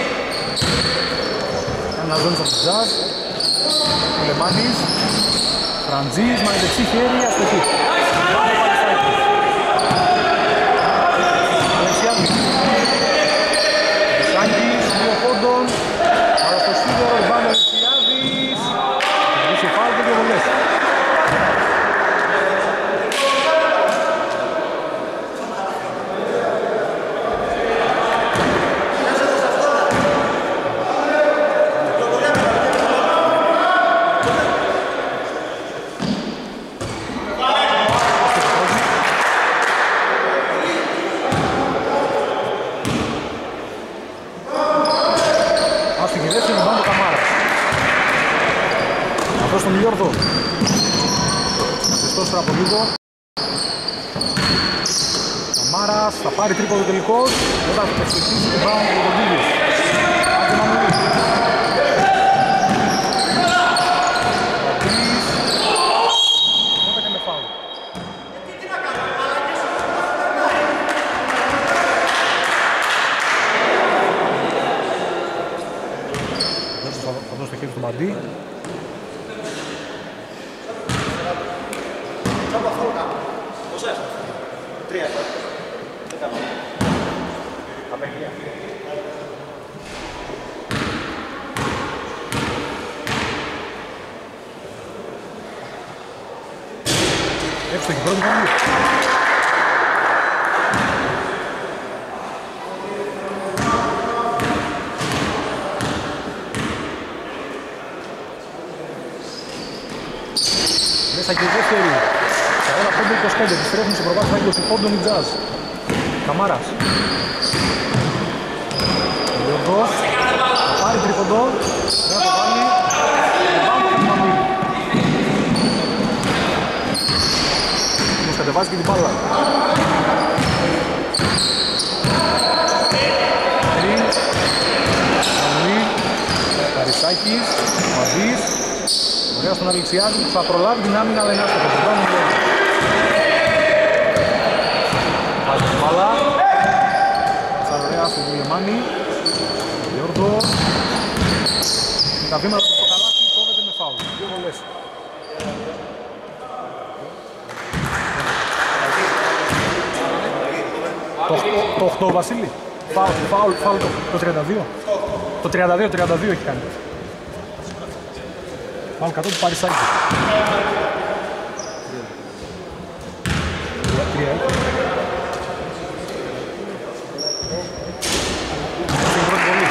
Ένα ζώνης από τον Jazz. Ο Λεμάνης. Φραντζής, με δεξί χέρι, αστοχή. Σάγκης, δύο πόντων, αλλά στο σίδερο η μπάλα Αλεξιάδης. Είχε φάουλ και δύο βολές. Στον Γιώργο. Ασιστός τώρα από λίγο. Καμάρας θα πάρει τρίποδο τελικός. Όταν θα εξελίξει την πάνω από τον Δίλιος. Άντε Μανουήλ. Τρεις. Τότε και με φάουλ. Θα δώσει το χέρι του Μαντί. Τρία. Δεν κάνω. Απέχεια. Εύστοχη πρώτη καμία. Μέσα και η δεύτερη. σαράντα πέντε είκοσι πέντε, επιστρέφουν σε προβάδισμα είκοσι πόντων η Jazz. Καμάρας. Λιωδός. Θα πάρει τρίποντο. Δεν θα το βάλει. Πάμε από την Μανουήλ. Όμως κατεβάζει και την μπάλα. Τριν. Μανουήλ. Καρισάκης. Μαντής. Ωραία στον Αλεξιάδη, θα προλάβει την άμυνα, αλλά είναι άστοχο. Βάζει την μπάλα. Σαν ωραία στον Γουλεμάνη. Γιώργο. Τα βήματα του στο καλάθι, κόβεται με φάουλ. Δύο βολές. Το οκτώ Βασίλη. Φάουλ, φάουλ, φάουλ το τριάντα δύο. Το τριάντα δύο τριάντα δύο έχει κάνει. Φάουλ κατώ του Παρισάκη. Τρία. Στην πρώτη βολή.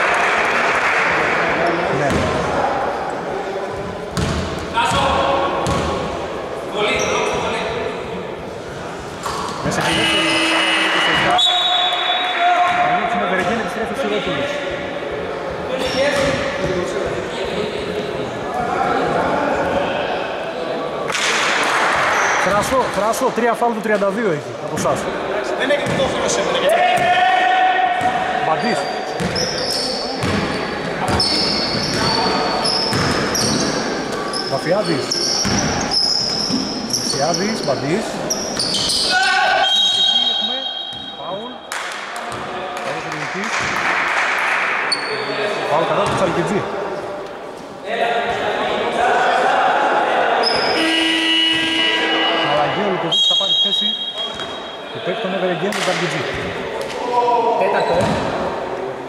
Ναι. Μέσα και δεύτερη. Παναγιώτης με Βερεγγέλη επιστρέφει Σιρόπουλος. Θράσο, Θράσο, τρία φάουλ του τριάντα δύο έχει από εσάς. Δεν έχει το φίλο σήμερα γιατί... Μπαντής. Βαφιάδης. Βαφιάδης, Μπαντής. Έχουμε φάουλ. Φάουλ του Λινικής. Φάουλ κατά του Τσαλκιτζή. Θα πάρει θέση του παίκτη των Ever Again του Τσαλκιτζή. Τέταρτο.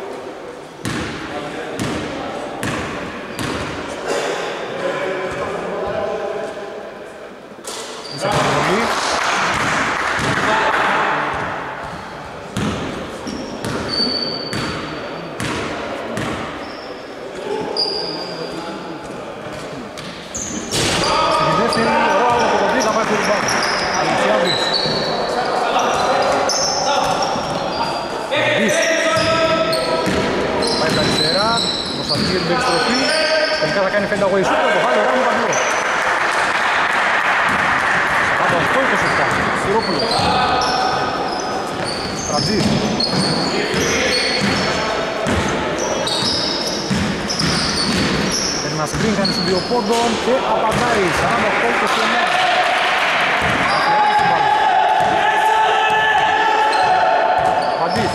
προσπαθεί για την περιστροφή. Τελικά θα κάνει φέντα away shoot, θα το βάλει ο Ράμου Βαγιό. Κάτω οκτώ είκοσι επτά, Σιρόπουλος. Στρατζής. Παίρνει ένα screen, κάνει στους δύο πόντων και απαντάει σαράντα οκτώ είκοσι εννέα. Απαντής.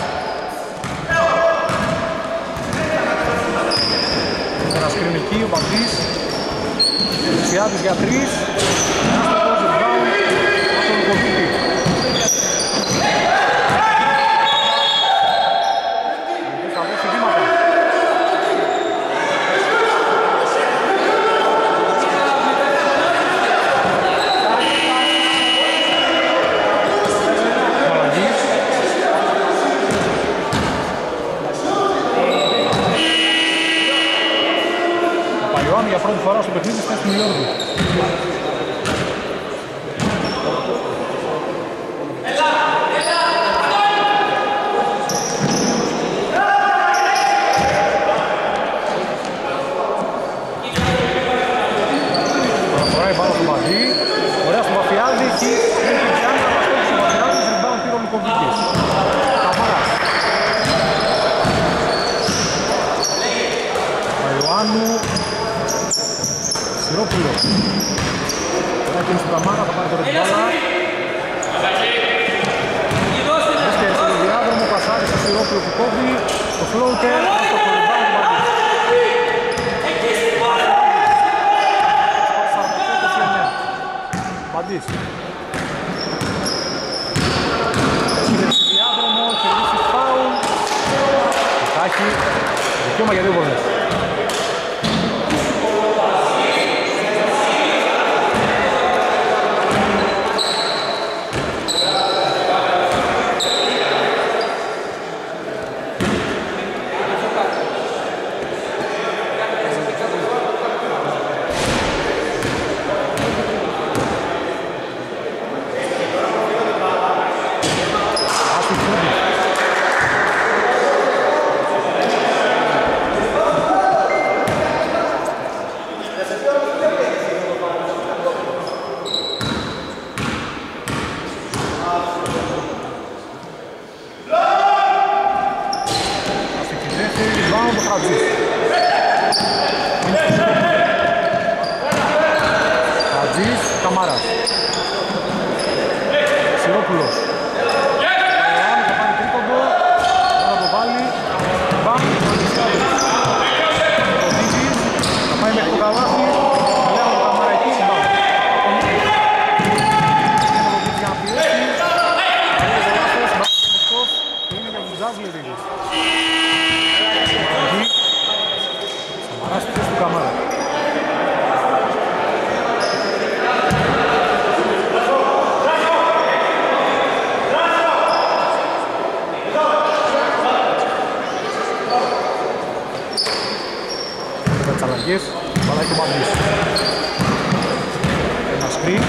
Ένα screen εκεί, ο Παντής. Δεξιάδης για τρεις. Άστοχος, rebound, από τον Λουκοβίτη. Θα δώσει βήματα. Για πρώτη φορά στο παιχνίδι στα Νιου Ιόρκη. Προχωράει πάνω στο Μαντί. Ωραία στο Βαφιάδη. Εκεί είναι η Πιάννα. Βαστόκη στο Βαφιάδη. Rebound πήρε ο Λουκοβίτης. Καμάρας. Παϊωάννου. Σιρόπουλο. Τώρα και στην Καμάρα, θα πάρει τώρα την μπάλα. Βρίσκεται στο διάδρομο, πασάρει στο Σιρόπουλο που κόβει. Το floater, στο κορυμπάνι του Μπαντής. Μπαντής. Βρίσκεται στο διάδρομο, κερδίσει φάουλ. Θα έχει δικαίωμα για δύο βολές. Καμάρας. Σιρόπουλος. Παϊωάννου θα πάρει τρίποντο. Θα το βάλει. Μπαμ. Ο Δίγης. Θα πάει μέχρι το καλάθι. Λέω το Καμάρα εκεί. Μπαμ. Είναι το Δίγης για να πιέσει. Είναι το λάθος. Μπαμ και μεστός. Και είναι για τους Jazz λέει Δίγης. Σαμαράς πίσω του Καμάρα. Μπαλάει το Μπαντής. Ένα screen.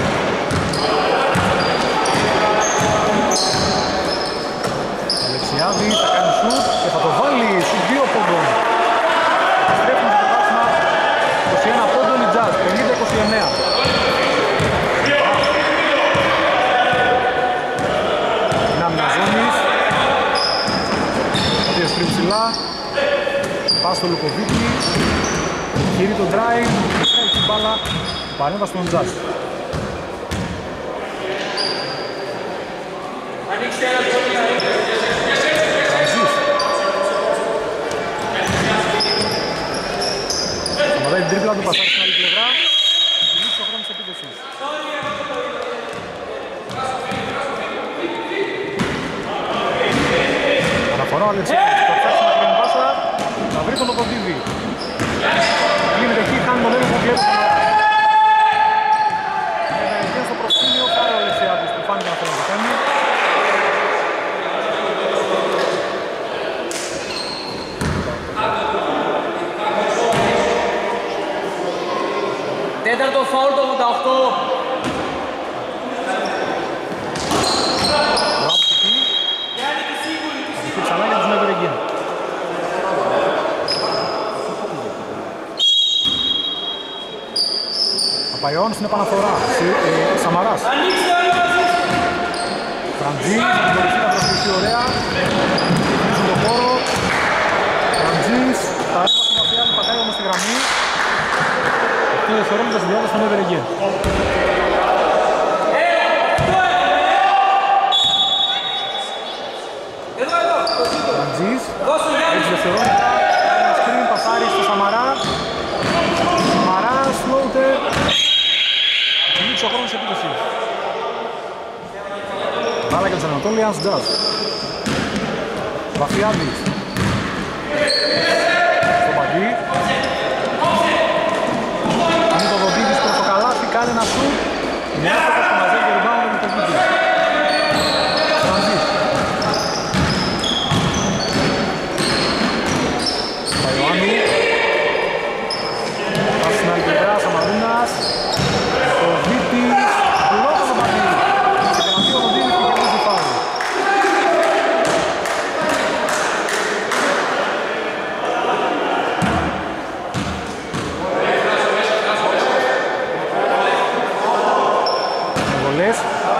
Αλεξιάδη θα κάνει σουτ και θα το βάλει στους δύο πόντων. Επιστρέφουν στο πάσμα είκοσι ένα πόντων οι Jazz, πενήντα είκοσι εννέα. Δυνάμινα ζώνης. Δύο screen ψηλά. Πας στο Λουκοβίτη. Γύρει το drive, έχει την μπάλα, παρέμβαση στον Jazz. Τρανζής. Σταματάει την τρίπλα του, πασάρει στην άλλη πλευρά. Κινήσει ο χρόνος επίδεσης. Αναφορά ο Αλεξιάδης, θα ψάξει να κάνει πάσα, θα βρει τον Λοκοντίβι. Κλείνεται εκεί, κάνει τον έλεγχο και έτσι. Και στο προσκήνιο πάρει ο Αλεξιάδης που φάνηκε να θέλει να το κάνει. Τέταρτο φάουλ το ογδόντα οκτώ. Ξανά για τους Never Again. Παϊόν στην επαναφορά. Ε, Σαμαράς. Φραντζής, με την κορυφή να προσπίσει ωραία. Βρίσκουν τον χώρο. Φραντζής, τα έβασε του Μαφιάδη, πατάει όμως στη γραμμή. Και δευτερόλεπτα στη διάθεση των Εύερεγγε. Φραντζής, έτσι δευτερόλεπτα. Ένα σκριν, πασάρι στο Σαμαρά. Σαμαράς, φλόουτερ. Κινήξει ο χρόνος της επίθεσης. Μπάλα για τους Ανατόλιανς, Jazz. Βαφιάδης. Στο παγί. Είναι το Δοντίδης προς το καλάθι, κάνει ένα σουτ. Είναι άστοχος που μαζεύει το rebound με το Δοντίδη. Φραντζής. Παϊωάννη. Πάση στην άλλη πλευρά, Σαμαρίνας. Το Βίτης. Πουλώτα το παγί. Ξεκρατεί ο Δοντίδης και κερδίζει φάουλ. Βολές.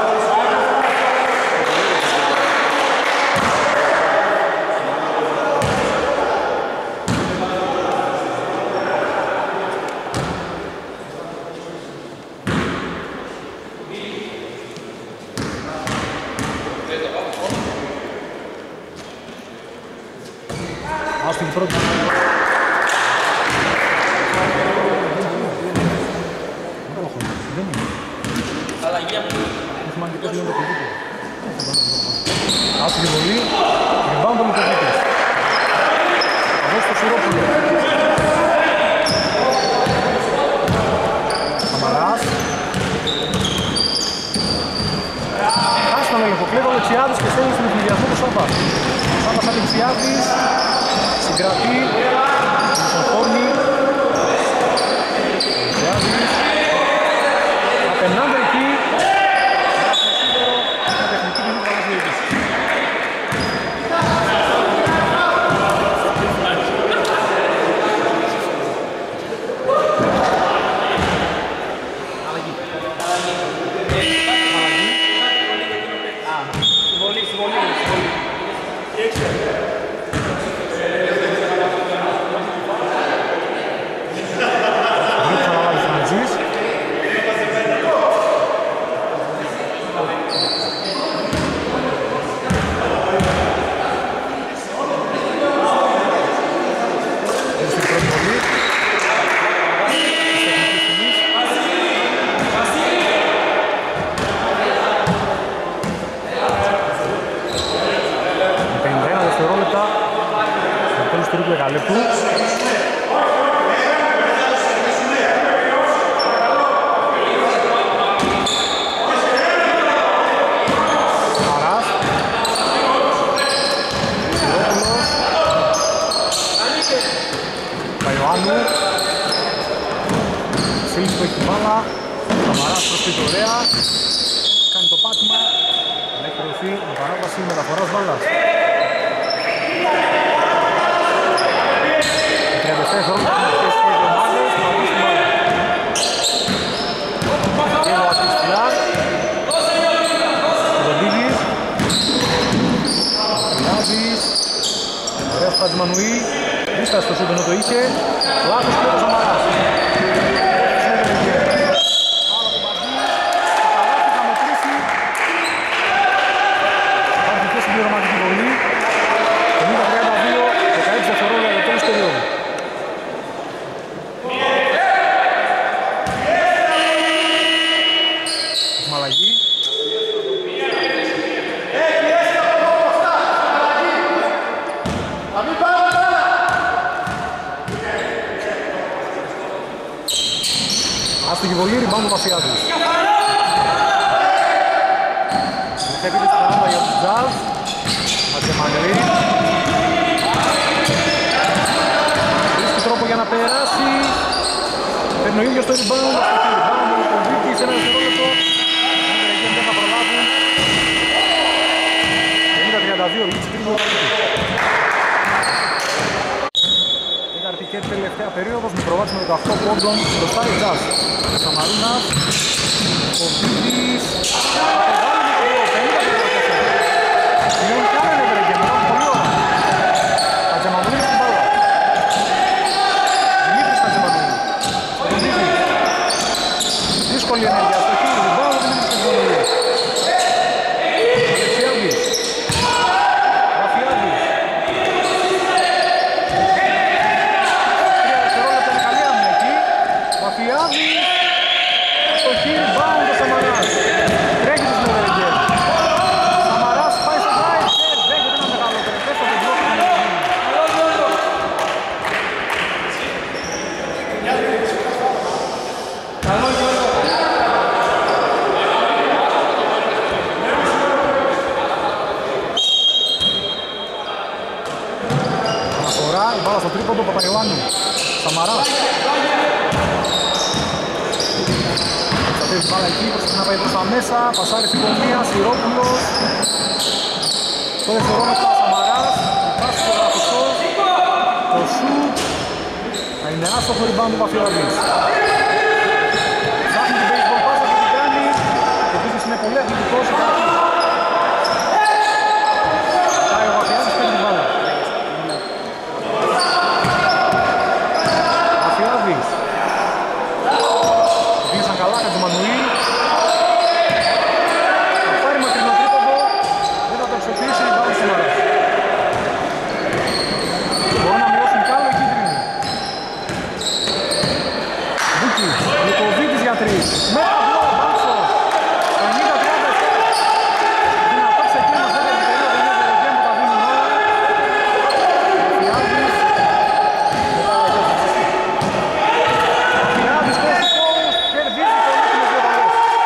Άστοχη πρώτη. Δεν είναι. Έχουμε αν και κάτι λένε το παιδί. Άστοχη βολή. Rebound το Μητροδίτης. Εδώ στο Σιρόπουλο. Σαμαράς. Χάσει τον έλεγχο. Κλέβει ο Λεξιάδης και στέλνει στον ευνηδιασμό του Σάμπα. Σάμπας Αλεξιάδης. Συγκρατεί. Στον Φόρνη. Λεξιάδης. Απενάνται εκεί. Μια τεχνική ποινή που θα μας διοικήσει. Λεπτού. Σαμαράς. Σιρόπουλος. Παϊωάννου. Σύλλης που έχει την μπάλα. Σαμαράς προσπίζει ωραία. Κάνει το πάτημα. Να έχει κρυωθεί με παράβαση μεταφοράς μπάλας. τριάντα τέσσερα χρόνια να θέσει δύο ομάδες, να βγει στην μπάλα. Και ο Ατής Πιλάρ. Ο Δοντίδης. Ο Πιλάζης. Ωραίος Τάτζ Μανουή. Δίστασε στο σούτ ενώ το είχε. Λάθος και ο Σαμαράς. Άρα το Μπαρδί. Το καλάθι θα μετρήσει. Υπάρχει και συμπληρωματική βολή. πενήντα τριάντα δύο, δεκαέξι δευτερόλεπτα για το τέλος περίοδου. Έχουμε αλλαγή. Άστοχη βολή, rebound του Μαφιάδης. Επίτηδες παράδοτα για τους Jazz. Ατζεμανρή. Βρίσκει τρόπο για να περάσει. Παίρνει ο ίδιος το rebound. Αστοχή rebound με τον Βίκη σε ένα δευτερόλεπτο. Δεν θα προλάβουν. πενήντα τριάντα δύο, λήξη τρίτου τέταρτη και τελευταία περίοδος με προβάδισμα προβάτης με δεκαοκτώ πόντων, μπροστά η Jazz. Σαμαρούνας, ο Βίδης, θα το βάλει με το δύο, πενήντα πέντε τέσσερα. Λιόν κάνανε βρέγγε, μετά πολύ ώρα. Χατζαμανούλης στην μπάλα. Δημήτρης Χατζαμανούλης. Ο Βίδης. Δύσκολη ενέργεια στο χείλη, την μπάλα, δεν είναι στην Χατζαμανούλη. Αλεξιάδης. Ραφιάδης. Τρία δευτερόλεπτα είναι καλή άμυνα εκεί. Ραφιάδης. Στο χείλη, μπάουν το Σαμαράς. Τρέχει το Σμερεγγέλ. Σαμαράς πάει στο drive και δέχεται ένα μεγάλο τερευτές από τον μπλοκ του Μερεγγέλ. Αναφορά, η μπάλα στο τρίποντο, Παπαϊωάννου. Σαμαράς. Ξαφεύει μπάλα εκεί, προσπαθεί να πάει προς τα μέσα, πασάρει στην κομμία, Σιρόπουλος. Το δευτερόλεπτο, Σαμαράς, η πάση στο γραφικό, το σουτ. Θα είναι άστοχο rebound του Παφιωάννης. Ψάχνει την baseball πάσα και την κάνει. Ο Βίδης είναι πολύ αθλητικός. Πάει ο Παφιωάννης, παίρνει την μπάλα. Παφιωάννης. Πήγησαν καλά για τον Μανουήλ. Θα πάρει μακρινό τρίποντο. Δεν θα το αξιοποιήσει, η μπάλα σήμερα. Μπορούν να μειώσουν κι άλλο οι κίτρινοι. Μπούκι, Λουκοβίτης για τρεις. Με τα μπλοκ, Μπάνξος. πενήντα τριάντα επτά. Δυνατό ξεκίνημα σε τέτοια περίοδο, είναι το Ρεγέμ που τα δίνουν όλα. Αφιάδης. Αφιάδης, πέσει κόμους, κερδίζει το λύκι με δύο βαλές.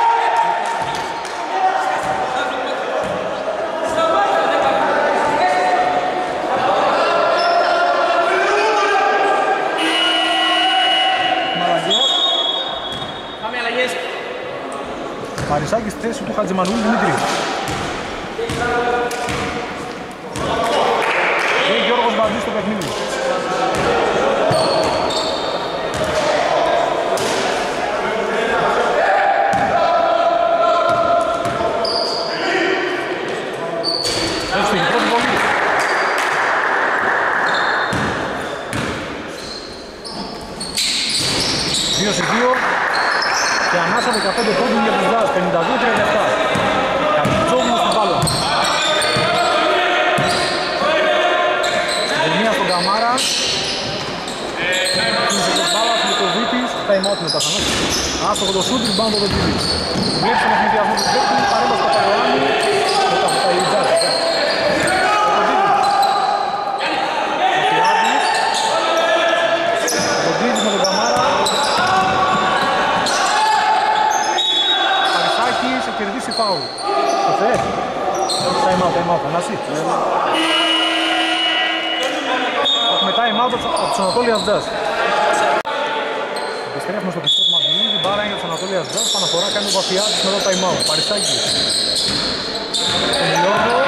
Μαλαγιός. Πάμε αλλαγές. Παρισάκης στη θέση του Χατζημανούλη Δημήτρη. Και Γιώργος Μπαντής στο παιχνίδι. Έτσι φύγει, πρώτη βολή. δύο σε δύο και ανάσα δεκαπέντε πόντων για τους Jazz, πενήντα δύο τριάντα επτά. Καπιτζόγλου στην μπάλα. Συντονία στον Καμάρα. Κίνησε την μπάλα, Φιλικοβίτης, time out μετά ξανά. Άστοχο το σούτ, rebound το Βεντζίδης. Βλέπει τον εθνιδιασμό του Σβέρκου, παρέμβαση στο Παπαϊωάννου. Μετά από τα Jazz. Ο Βεντζίδης με τον Καμάρα. Παρισάκης, θα κερδίσει φάουλ. Το θες? Time out, time out, Ανάση. Έχουμε time out από τους Ανατόλιας Jazz. Επιστρέφουμε στο πιστό του Μαντουλίδη, η μπάρα είναι για τους Ανατόλιας Jazz. Παναφορά κάνει ο Παφιάδης με το time out. Παρισάκης. Τον Λιόρδο.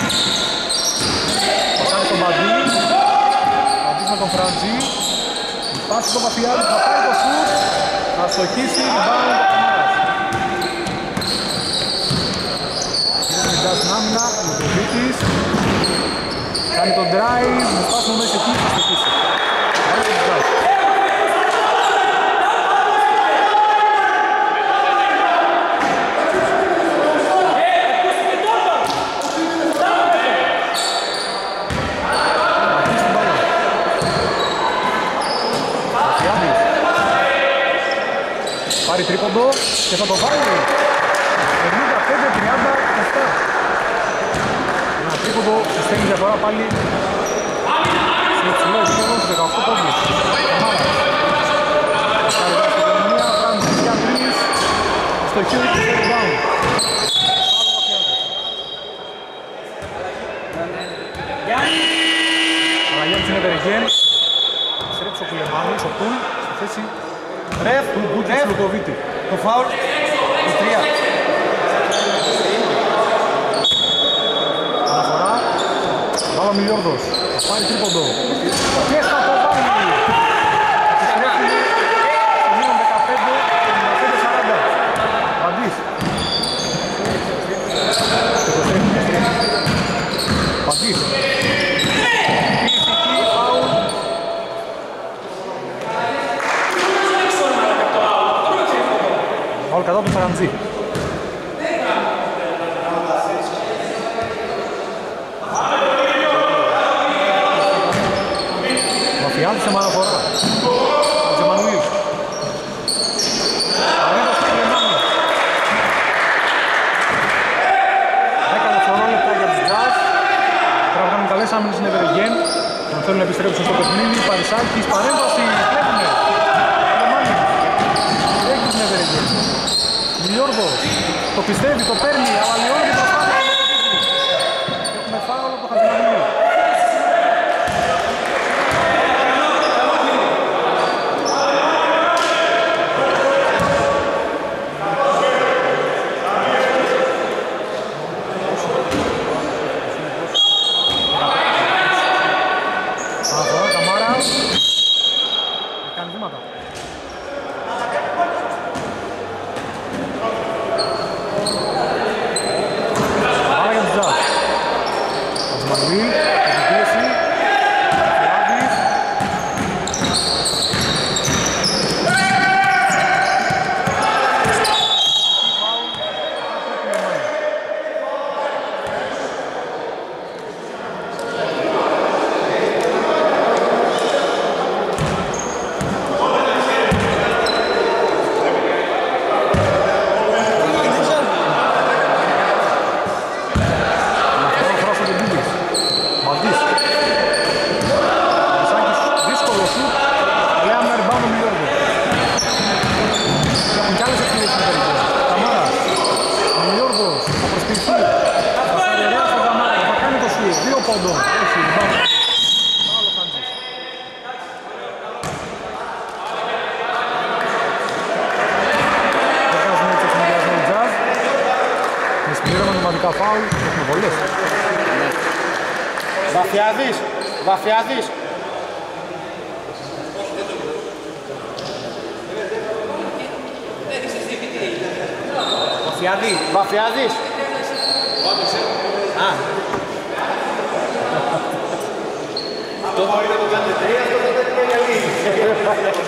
Πασάρει τον Μπαντή. Μπαντής με τον Φραντζή. Η πάση στον Παφιάδη, θα πάει το σουτ. Θα στοχίσει, η μπάρα είναι το Καμάρας. Jazz στην άμυνα, Λουκοβίτης. Κάνει τον drive, με σπάσιμο μέσα εκεί, θα στοχίσει. Άρα το Jazz. Αυτή στην μπάλα. Αφιάδης. Πάρει τρίποντο και θα το βάλει. πενήντα πέντε τριάντα επτά. Ένα τρίποντο συστήνει διαφορά πάλι στο υψηλό επίπεδο του δεκαοκτώ πόντους. Καμάρας. Καρδιά στην κοινωνία, Φραντζής για τρεις. Στο χέρι του στο rebound. Άλλο Παφιάδης. Αναγιώτης είναι Βερεγγέν. Στρέψει ο Κουλεμάνης, ο Πουλ, στη θέση Ρεφ, του Μπούκης του Λουκοβίτη. το φάουλ, το τρία. Αναφορά. Βάλα Μιλιόρδος. Θα πάρει τρίποντο. Και θα το βάλει. Επιστρέφει Κράτησε με αναφορά. Ο Τζεμανουήλ. Παρέμβαση του Λεμάνου. δέκα δευτερόλεπτα για τους Jazz. Πρέπει να κάνουν καλές άμυνες στην Evergen. Αν θέλουν να επιστρέψουν στο παιχνίδι. Παρισάκης, παρέμβαση. Βλέπουμε. Λεμάνου. Έχει την Evergen. Μιλιόρδος. Το πιστεύει, το παίρνει. Αλλά λιώνει το φάουλ. Έχουμε φάουλ από το Χατζημανουήλ. Βαφιάδης, Βαφιάδης. Βαφιάδη, Βαφιάδης. Α. Αυτό μπορεί να το κάνετε τρία, αυτό θα το κάνει λίγη.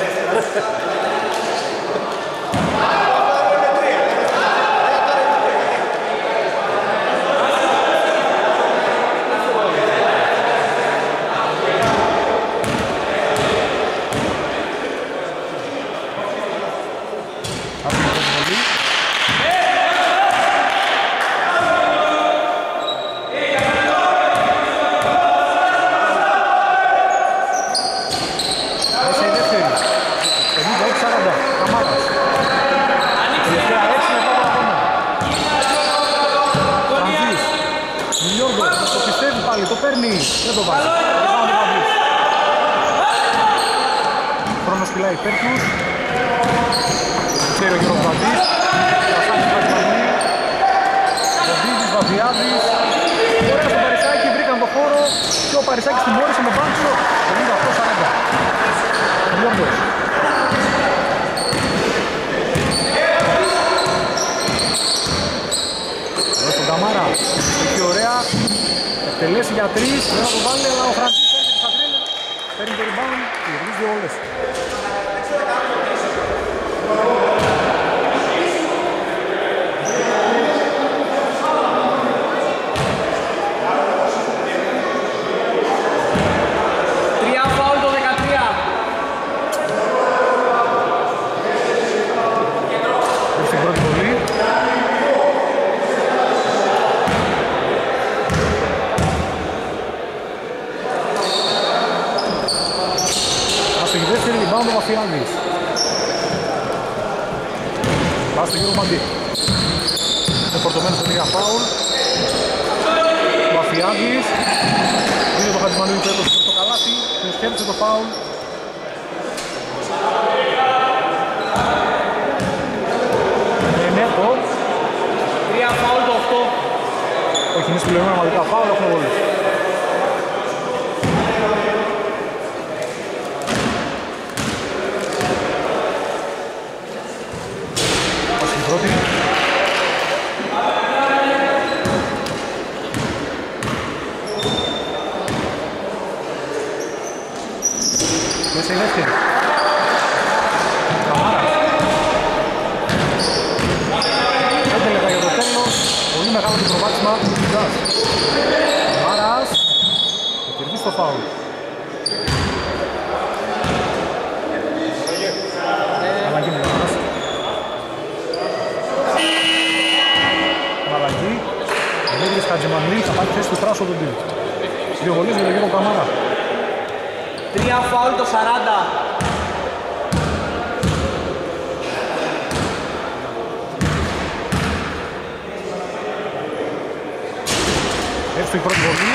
Χρόνος κυλάει υπέρ τους. Ξέρει ο Γιώργος Βαντής. Πασάκης Πατημανή. Βαντίδης, Βαδιάδης. Ωραία στον Παρισάκη, βρήκαν το χώρο. Και ο Παρισάκης τιμώρησε με μπάντσο. πενήντα οκτώ σαράντα. Ο Γιώργος. Εδώ στον Καμάρα. Έχει ωραία. Εκτελέσει για τρεις. Δεν θα το βάλει, αλλά ο Φραντής έρχεται στα τρέλερ. Παίρνει το rebound και γυρίζει δύο όλες. Τρία φάουλ το δεκατρία. Στην πρώτη βολή. Στη δεύτερη rebound ο Βαφιάδης. Πάει στο Γιώργο Μαντή. Είναι φορτωμένος σε τρία φάουλ. Ο Βαφιάδης. Είναι το Χατζημανουήλ που έδωσε στο καλάθι. Του σκέφτησε το φάουλ. Ενέτο. Τρία φάουλ το οκτώ. Όχι, είναι σπηλωμένα μαγικά φάουλ, έχουμε βολές. Πρώτη. Μέσα η δεύτερη. Καμάρα. Πέντε λεπτά για το τέλος. Πολύ μεγάλο το προβάδισμα του Jazz. Καμάρας. Θα κερδίσει το φάουλ. Τζεμανουήλ θα πάρει θέση του Τράσο τον Τίλ. Δύο βολές για τον Γιώργο Καμάρα. Τρία φάουλ το σαράντα. Έτσι η πρώτη βολή.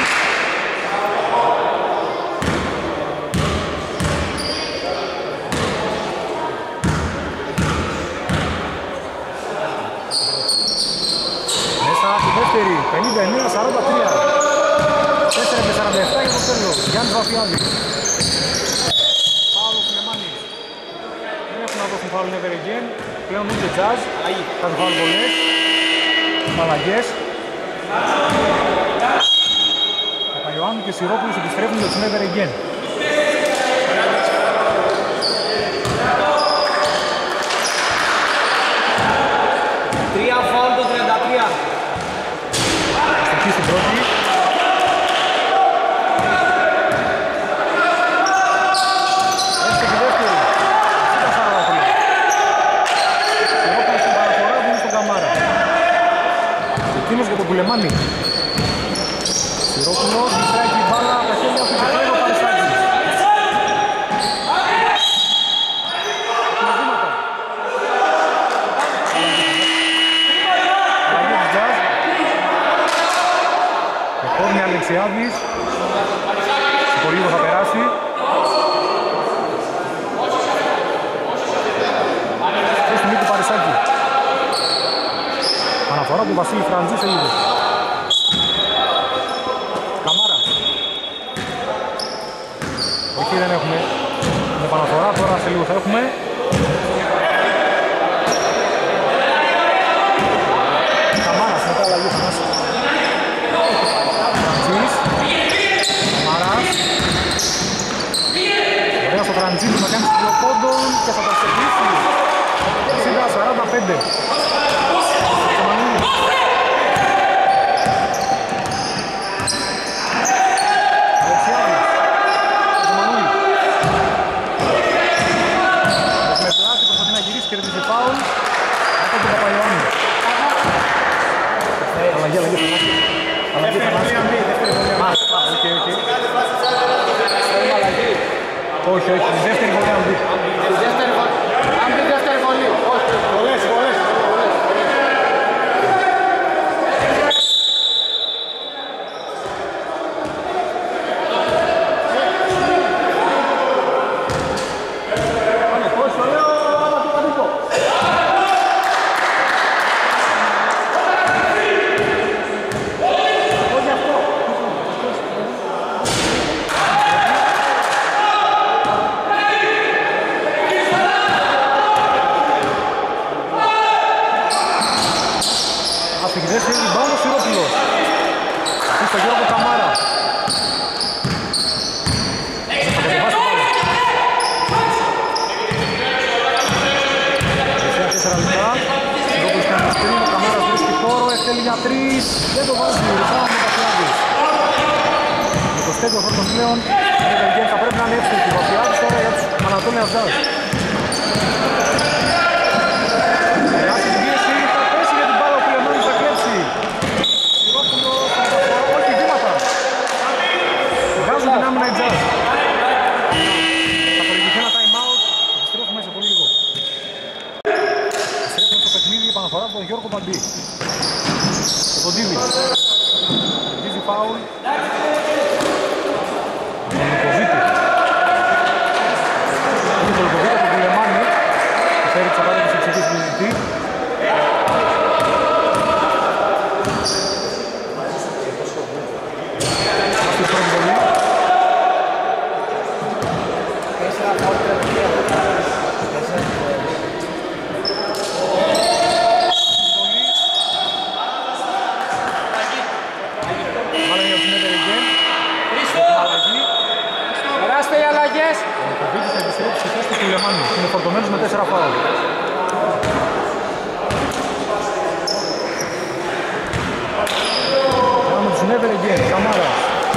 Μέσα η δεύτερη, πενήντα εννέα σαράντα τρία. τέσσερα και σαράντα επτά για το τέλος. Γιάννης Βαφιάδης. Παύλο Φλεμάνης. Δεν έχουν να δώσουν φάουλ never again. Πλέον ούτε Jazz. Θα του βάλουν βολές. Αλλαγές. Ιωάννου και Σιρόπουλος επιστρέφουν για τους never again. Τρία φάουλ το τριάντα τρία. Εκεί στην πρώτη. Έτσι και δεύτερη. Σύντα σαράντα τρία. Σιρόπουλος στην παραφορά βγουν στον Καμάρα. Εκείνος για τον Κουλεμάνη. Σιρόπουλος, μητράει την μπάλα από τα χέρια του και πλέον ο Παρισάκης. Βήματα. Αλλαγή της Jazz. Ο Κόρνη Αλεξιάδης. Στο λίγο θα περάσει. Και στη μύτη του Παρισάκη. Αναφορά του Βασίλη Φραντζή σε λίγο. Εκεί δεν έχουμε την επαναφορά, τώρα σε λίγο θα έχουμε. Καμάρας μετά αλλαγή θα μας. Φραντζής. Καμάρας. Ωραία στο Φραντζής θα κάνει δύο πόντων και θα τα ξεπλήσει. εξήντα σαράντα πέντε. Αλλαγή, αλλαγή, αλλαγή, όχι, όχι, η δεύτερη βολή αν μπει. Η δεύτερη βολή. Αν μπει δεύτερη βολή. Όχι, βολές, βολές. Θα πρέπει να είναι εύκολη η Βαφιάδης τώρα για τους Ανατόλιας Jazz. Περάσει την πίεση, θα πέσει για την μπάλα ο Κουλεμάνης, θα κλέψει. Σιρόπουλος, όχι βήματα. Βγάζουν την άμυνα οι Jazz. Θα προηγηθεί ένα time out, επιστρέφουμε σε πολύ λίγο. Επιστρέφουμε στο παιχνίδι, επαναφορά από τον Γιώργο Παντή. Και τον Τίβι. Βίζει φάουλ. Φέρει τις απαραίτητες εξηγήσεις του διαιτητή. Αυτή η πρώτη βολή. Μάλλον για τους Never Again. Περάστε οι αλλαγές. Ο Κοβίτης θα επιστρέψει στη θέση του Κουλεμάνη. Είναι φορτωμένος με τέσσερα φάουλ. Πάμε τους Never Again. Καμάρας.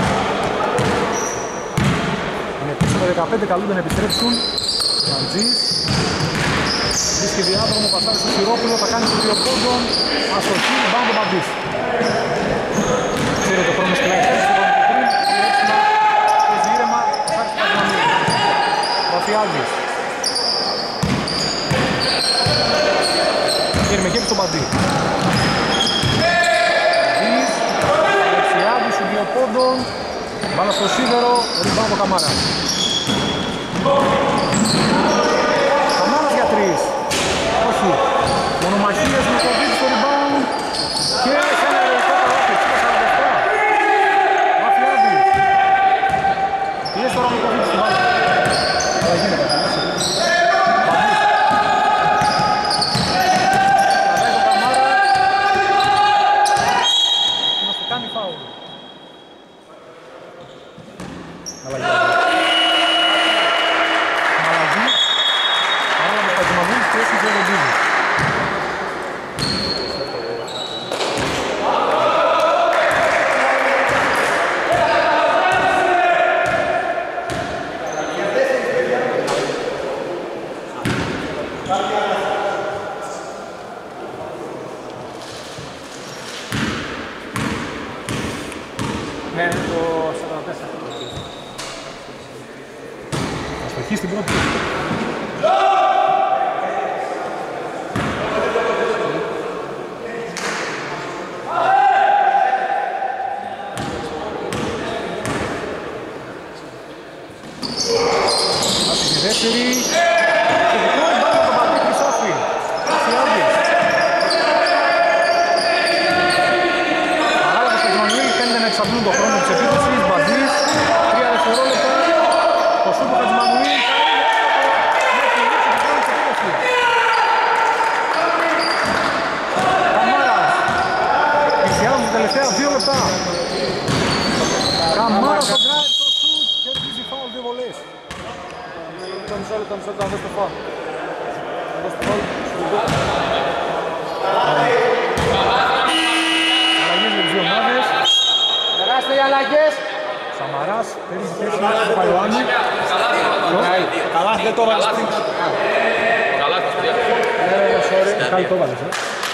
Είναι πίσω με δεκαπέντε, καλούνται να επιστρέψουν. Φραντζής. Βρίσκει διάδρομο, πασάρει στο Σιρόπουλο, θα κάνει το δύο πόντων. Αστοχή, μπάνε το Μπαντής. πήρε το χρόνο σκυλάει θέση στο χρόνο του πριν. Ήρεψιμα, παίζει ήρεμα, ψάξει τα Κασμανίδη. Βαφιάδης. Γύρουμε και στον Παντή. Παντής, Αλεξιάδης, σου δύο πόντων. Μπάλα στο σίδερο, ριμπάουν το Καμάρα. Καμάρας για τρεις. Όχι. Μονομαχίες με το δίκτυο στο rebound. Και σε ένα ερωτικό καλάθι, εξήντα σαράντα επτά. Βαφιάδης. Είναι στο ρόμο το δίκτυο στην μπάλα. Αλλά γίνεται αυτό. Παντής. Κρατάει το Καμάρα. Και μας το κάνει φάουλ. Αλλαγή. Αλλαγή. Παράλαβε στα Κασμανίδης και έτσι και ο Ροντίδης. Ναι, το σαράντα τέσσερα. Αστοχή στην πρώτη. Άσχη τη δεύτερη. Θετικό εμπάνω το Παντή Χρυσάφη. Βαφιάδης. Παράλληλα στο Κασμανίδη φαίνεται να εξαντλούν το χρόνο της επίθεσης. Μπαντής, τρία δευτερόλεπτα. Το σούτ του Χατζημανουήλ με τη λήξη του χρόνου της επίθεσης. Καμάρας. Πλησιάζουν τα τελευταία δύο λεπτά. Καμάρας στο drive, το σούτ. Κερδίζει φάουλ, δύο βολές. Το μισό λεπτό, μισό λεπτό, να δώσει το φάουλ. Να δώσει το φάουλ. Αλλαγές για τις δύο ομάδες. Περάστε οι αλλαγές. Σαμαράς, παίρνει τη θέση του Παλαιοάννη. Καλά, δεν το έβαλες πριν. Καλά, τα σπίτια. Ναι, sorry. Καλή το έβαλες, ε.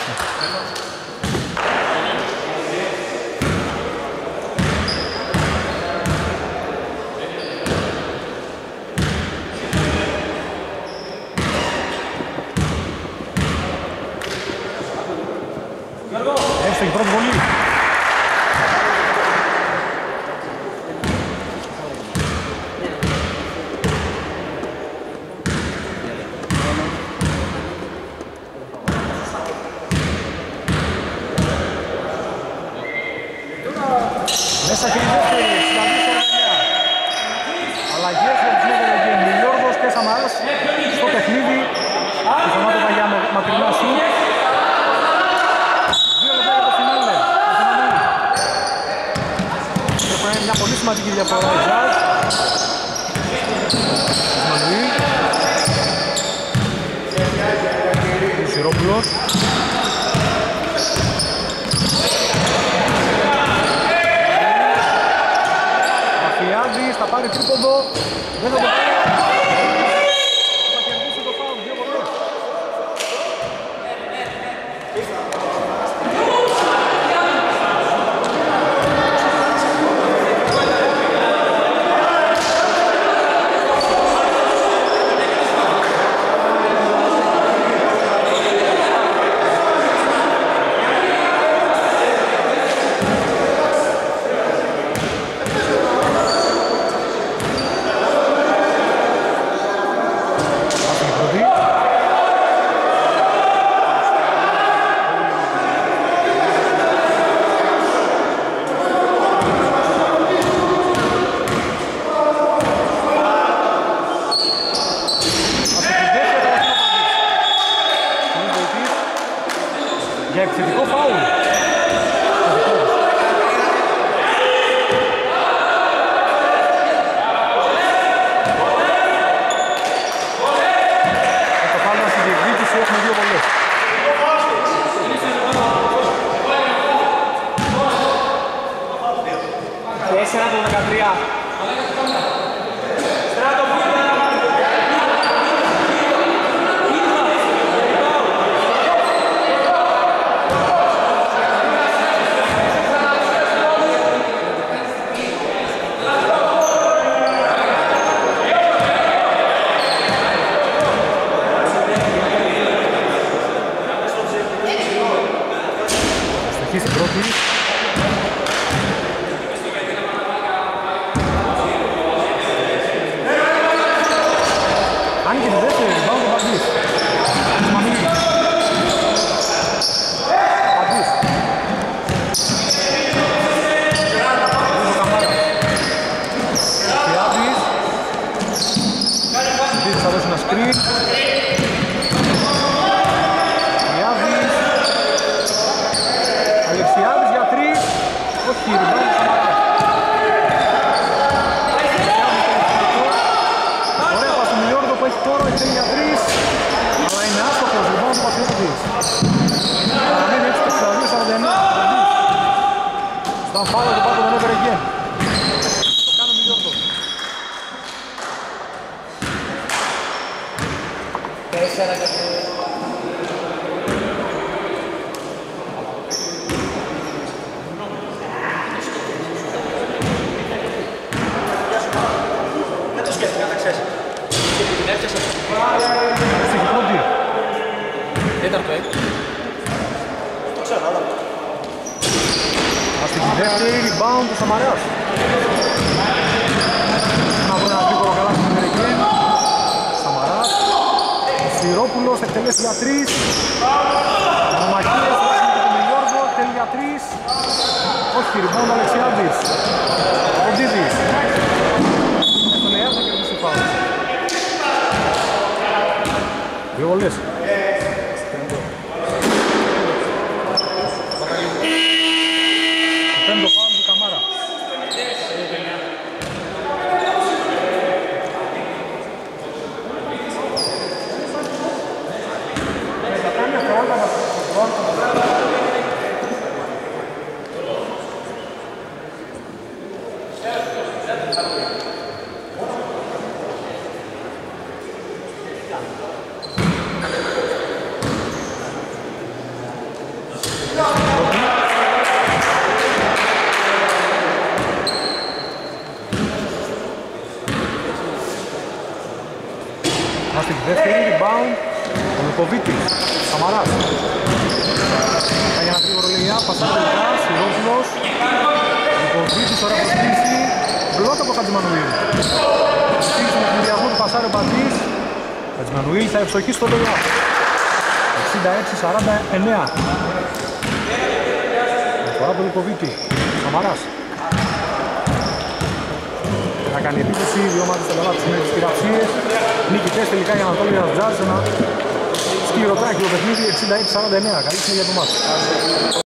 Έστω η πρώτη βολή. Μέσα και η δεύτερη, εξήντα δύο σαράντα εννέα. Αλλαγές για τους Νέδελεγγεν. Μιλιόρδος και Σαμαράς στο παιχνίδι. Πιθανότατα για μακρινά σουτ. Δύο λεπτά για το φινάλε. Πρέπει να είναι μια πολύ σημαντική διαφορά η Jazz. Κασμανουήλ. Ο Σιρόπουλος. Βαφιάδης θα πάρει τρίποντο. Δεν θα το πάρει. Θα κερδίσει το φάουλ. Δύο βολές. Για επιθετικό φάουλ. Το φάουλ στη διεκδίκηση έχουμε δύο βολές. τέσσερα από δεκατρία. Δεν το σκέφτηκα, να ξέρεις. Και την έφτιασα. Στην πρώτη. Τέταρτο, ε. Το ξέρω, αλλά. Στη δεύτερη rebound του Σαμαράς. Να βρει ένα γρήγορο καλά στην Αμερική. Σαμαράς. Σφυρόπουλος εκτελέσει για τρεις. Μαμακίες με τον Γιώργο, εκτελεί για τρεις. Όχι, rebound ο Αλεξιάδης. Ο Ντίδης. Στον Εέα θα κερδίσει φάουλ. Δύο βολές. Πέμπτο φάουλ του Καμάρα. Στη δεύτερη rebound ο Λουκοβίτης, Σαμαράς. Κάνει ένα γρήγορο λεϊά, πασάρει τελικά, Σιρόπουλος. Λουκοβίτης, ωραία προσκλήση, μπλοκ από Χατζημανουήλ. Προσκλήση με συνδυασμό του πασάρει ο Μπαντής. Χατζημανουήλ θα ευστοχίσει στο λεϊά. εξήντα έξι σαράντα εννέα. Φορά το Λουκοβίτη, Σαμαράς. Θα κάνει επίθεση, δύο ομάδες θα λάβουν τις κυραψίες. Νικητές τελικά για Ανατόλια Τζάζ, ένα σκληροτράχιο παιχνίδι εξήντα έξι σαράντα εννέα. Καλή συνέχεια για το μάτι.